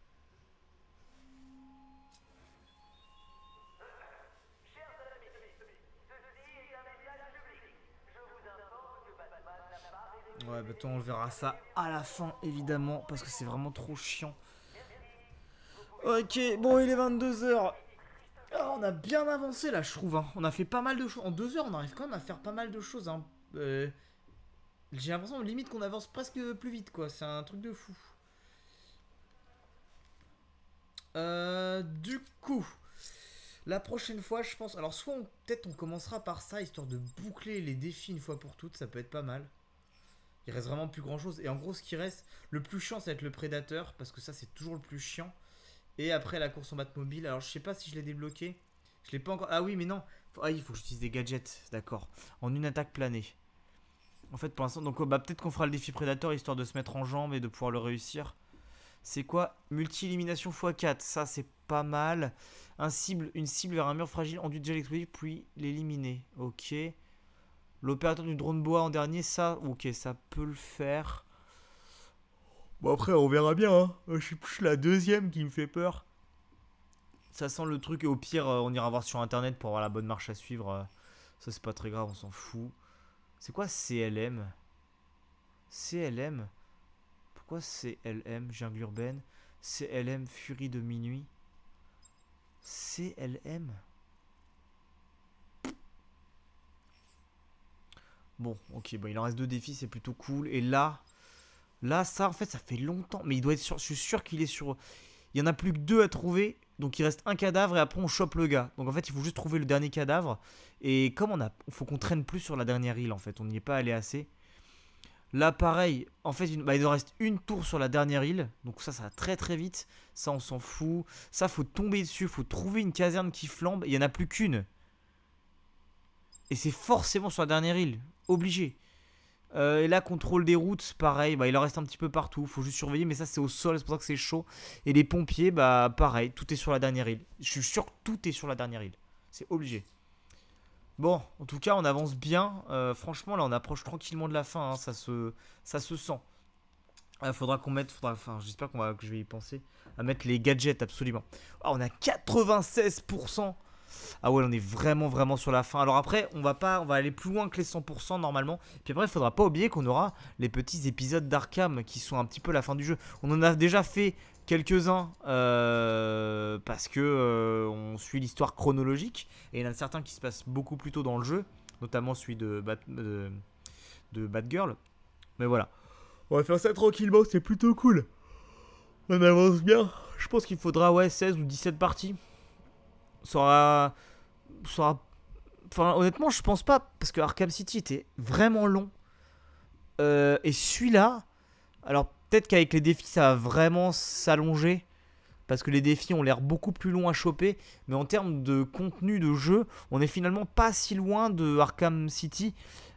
Ouais, bah toi on verra ça à la fin évidemment parce que c'est vraiment trop chiant. Ok, bon il est 22h. Oh, on a bien avancé là je trouve, hein. On a fait pas mal de choses. En 2 heures on arrive quand même à faire pas mal de choses, hein. J'ai l'impression limite qu'on avance presque plus vite quoi, c'est un truc de fou. Du coup, la prochaine fois je pense, alors soit peut-être on commencera par ça histoire de boucler les défis une fois pour toutes, ça peut être pas mal. Il reste vraiment plus grand chose. Et en gros, ce qui reste, le plus chiant, ça va être le prédateur. Parce que ça, c'est toujours le plus chiant. Et après, la course en Batmobile. Alors, je sais pas si je l'ai débloqué. Je l'ai pas encore. Ah oui, mais non. Ah, il faut que j'utilise des gadgets. D'accord. En une attaque planée. En fait, pour l'instant. Donc, bah, peut-être qu'on fera le défi prédateur histoire de se mettre en jambe et de pouvoir le réussir. C'est quoi? Multi-élimination x4. Ça, c'est pas mal. Une cible vers un mur fragile, enduit de gel explosif, puis l'éliminer. Ok. L'opérateur du drone bois en dernier, ça, ok, ça peut le faire. Bon après, on verra bien, hein. Je suis plus la deuxième qui me fait peur. Ça sent le truc et au pire, on ira voir sur internet pour avoir la bonne marche à suivre. Ça c'est pas très grave, on s'en fout. C'est quoi CLM? CLM? Pourquoi CLM? Jungle urbaine. CLM Furie de minuit. CLM? Bon, ok, bon, il en reste 2 défis, c'est plutôt cool. Et là, ça, en fait, ça fait longtemps. Mais il doit être sur, je suis sûr qu'il est sur... Il y en a plus que 2 à trouver. Donc, il reste un cadavre et après, on chope le gars. Donc, en fait, il faut juste trouver le dernier cadavre. Et comme faut qu'on traîne plus sur la dernière île, en fait. On n'y est pas allé assez. Là, pareil. En fait, il en reste une tour sur la dernière île. Donc, ça va très, très vite. Ça, on s'en fout. Ça, faut tomber dessus. Faut trouver une caserne qui flambe. Il n'y en a plus qu'une. Et c'est forcément sur la dernière île. Obligé. Et là, contrôle des routes, pareil, bah, il en reste un petit peu partout, faut juste surveiller, mais ça c'est au sol, c'est pour ça que c'est chaud. Et les pompiers, bah pareil, tout est sur la dernière île. Je suis sûr que tout est sur la dernière île, c'est obligé. Bon, en tout cas, on avance bien, franchement là on approche tranquillement de la fin, hein. Ça se sent. Faudra qu'on mette, enfin j'espère que je vais y penser, à mettre les gadgets absolument. Ah, on a 96%. Ah ouais, on est vraiment sur la fin. Alors après, on va aller plus loin que les 100% normalement. Puis après, il faudra pas oublier qu'on aura les petits épisodes d'Arkham qui sont un petit peu la fin du jeu. On en a déjà fait quelques-uns parce que on suit l'histoire chronologique. Et il y en a certains qui se passent beaucoup plus tôt dans le jeu, notamment celui de Batgirl. Mais voilà, on va faire ça tranquillement, c'est plutôt cool. On avance bien. Je pense qu'il faudra 16 ou 17 parties. Ça aura... Enfin, honnêtement, je pense pas, parce que Arkham City était vraiment long. Et celui-là, alors peut-être qu'avec les défis, ça va vraiment s'allonger, parce que les défis ont l'air beaucoup plus longs à choper. Mais en termes de contenu de jeu, on est finalement pas si loin de Arkham City,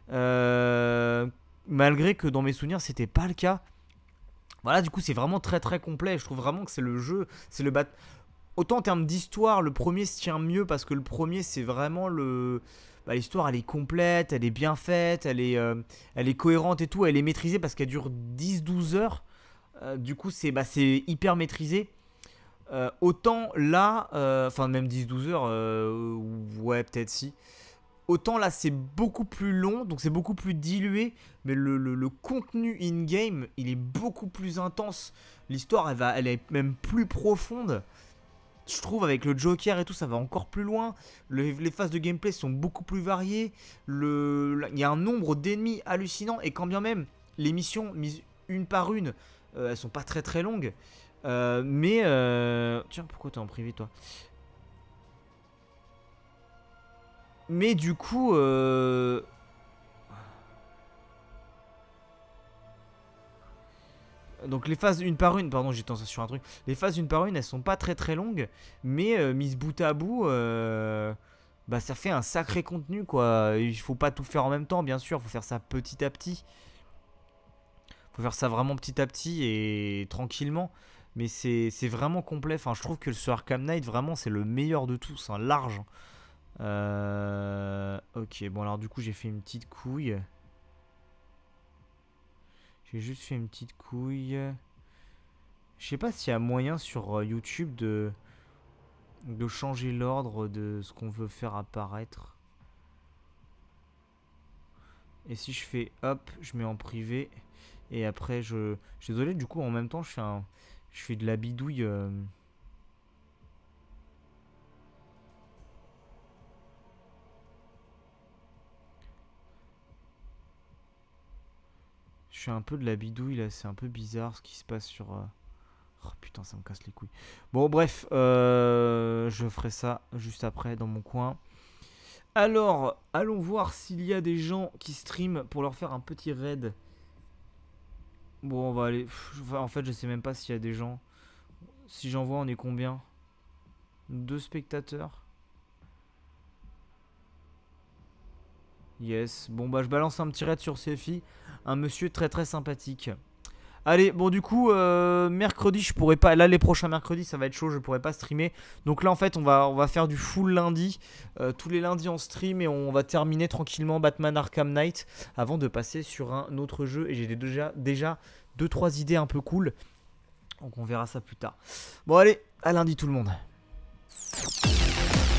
malgré que dans mes souvenirs, c'était pas le cas. Voilà, du coup, c'est vraiment très complet. Je trouve vraiment que c'est le jeu, c'est le Autant en termes d'histoire, le premier se tient mieux parce que le premier, c'est vraiment le... l'histoire, elle est complète, elle est bien faite, elle est cohérente et tout. Elle est maîtrisée parce qu'elle dure 10-12 heures. Du coup, c'est hyper maîtrisé. Autant là, enfin même 10-12 heures, ouais, peut-être si. Autant là, c'est beaucoup plus long, donc c'est beaucoup plus dilué. Mais le contenu in-game, il est beaucoup plus intense. L'histoire, elle est même plus profonde. Je trouve avec le Joker et tout, ça va encore plus loin. Les phases de gameplay sont beaucoup plus variées. Il y a un nombre d'ennemis hallucinant. Et quand bien même, les missions mises une par une, elles sont pas très longues. Tiens, pourquoi t'es en privé toi? Mais du coup... Donc les phases une par une, pardon, j'étais sur un truc. Les phases une par une, elles sont pas très longues, mais mises bout à bout, ça fait un sacré contenu quoi. Il faut pas tout faire en même temps, bien sûr, faut faire ça petit à petit. Faut faire ça vraiment petit à petit et tranquillement. Mais c'est vraiment complet. Enfin, je trouve que ce Arkham Knight, vraiment, c'est le meilleur de tous, hein, large. Ok, bon alors du coup j'ai fait une petite couille. J'ai juste fait une petite couille. Je sais pas s'il y a moyen sur YouTube de changer l'ordre de ce qu'on veut faire apparaître. Et si je fais hop, je mets en privé. Et après je suis désolé, du coup en même temps je fais de la bidouille. Je fais un peu de la bidouille là, c'est un peu bizarre ce qui se passe sur... Oh putain, ça me casse les couilles. Bon bref, je ferai ça juste après dans mon coin. Alors, allons voir s'il y a des gens qui streament pour leur faire un petit raid. Bon, on va aller... En fait, je sais même pas s'il y a des gens. Si j'en vois, on est combien? 2 spectateurs. Yes. Bon, bah, je balance un petit raid sur Sefi. Un monsieur très sympathique. Allez, bon, du coup, mercredi, je pourrais pas... Là, les prochains mercredis, ça va être chaud, je pourrais pas streamer. Donc là, en fait, on va faire du full lundi. Tous les lundis, on stream et on va terminer tranquillement Batman Arkham Knight avant de passer sur un autre jeu. Et j'ai déjà 2-3 idées un peu cool. Donc on verra ça plus tard. Bon, allez, à lundi tout le monde.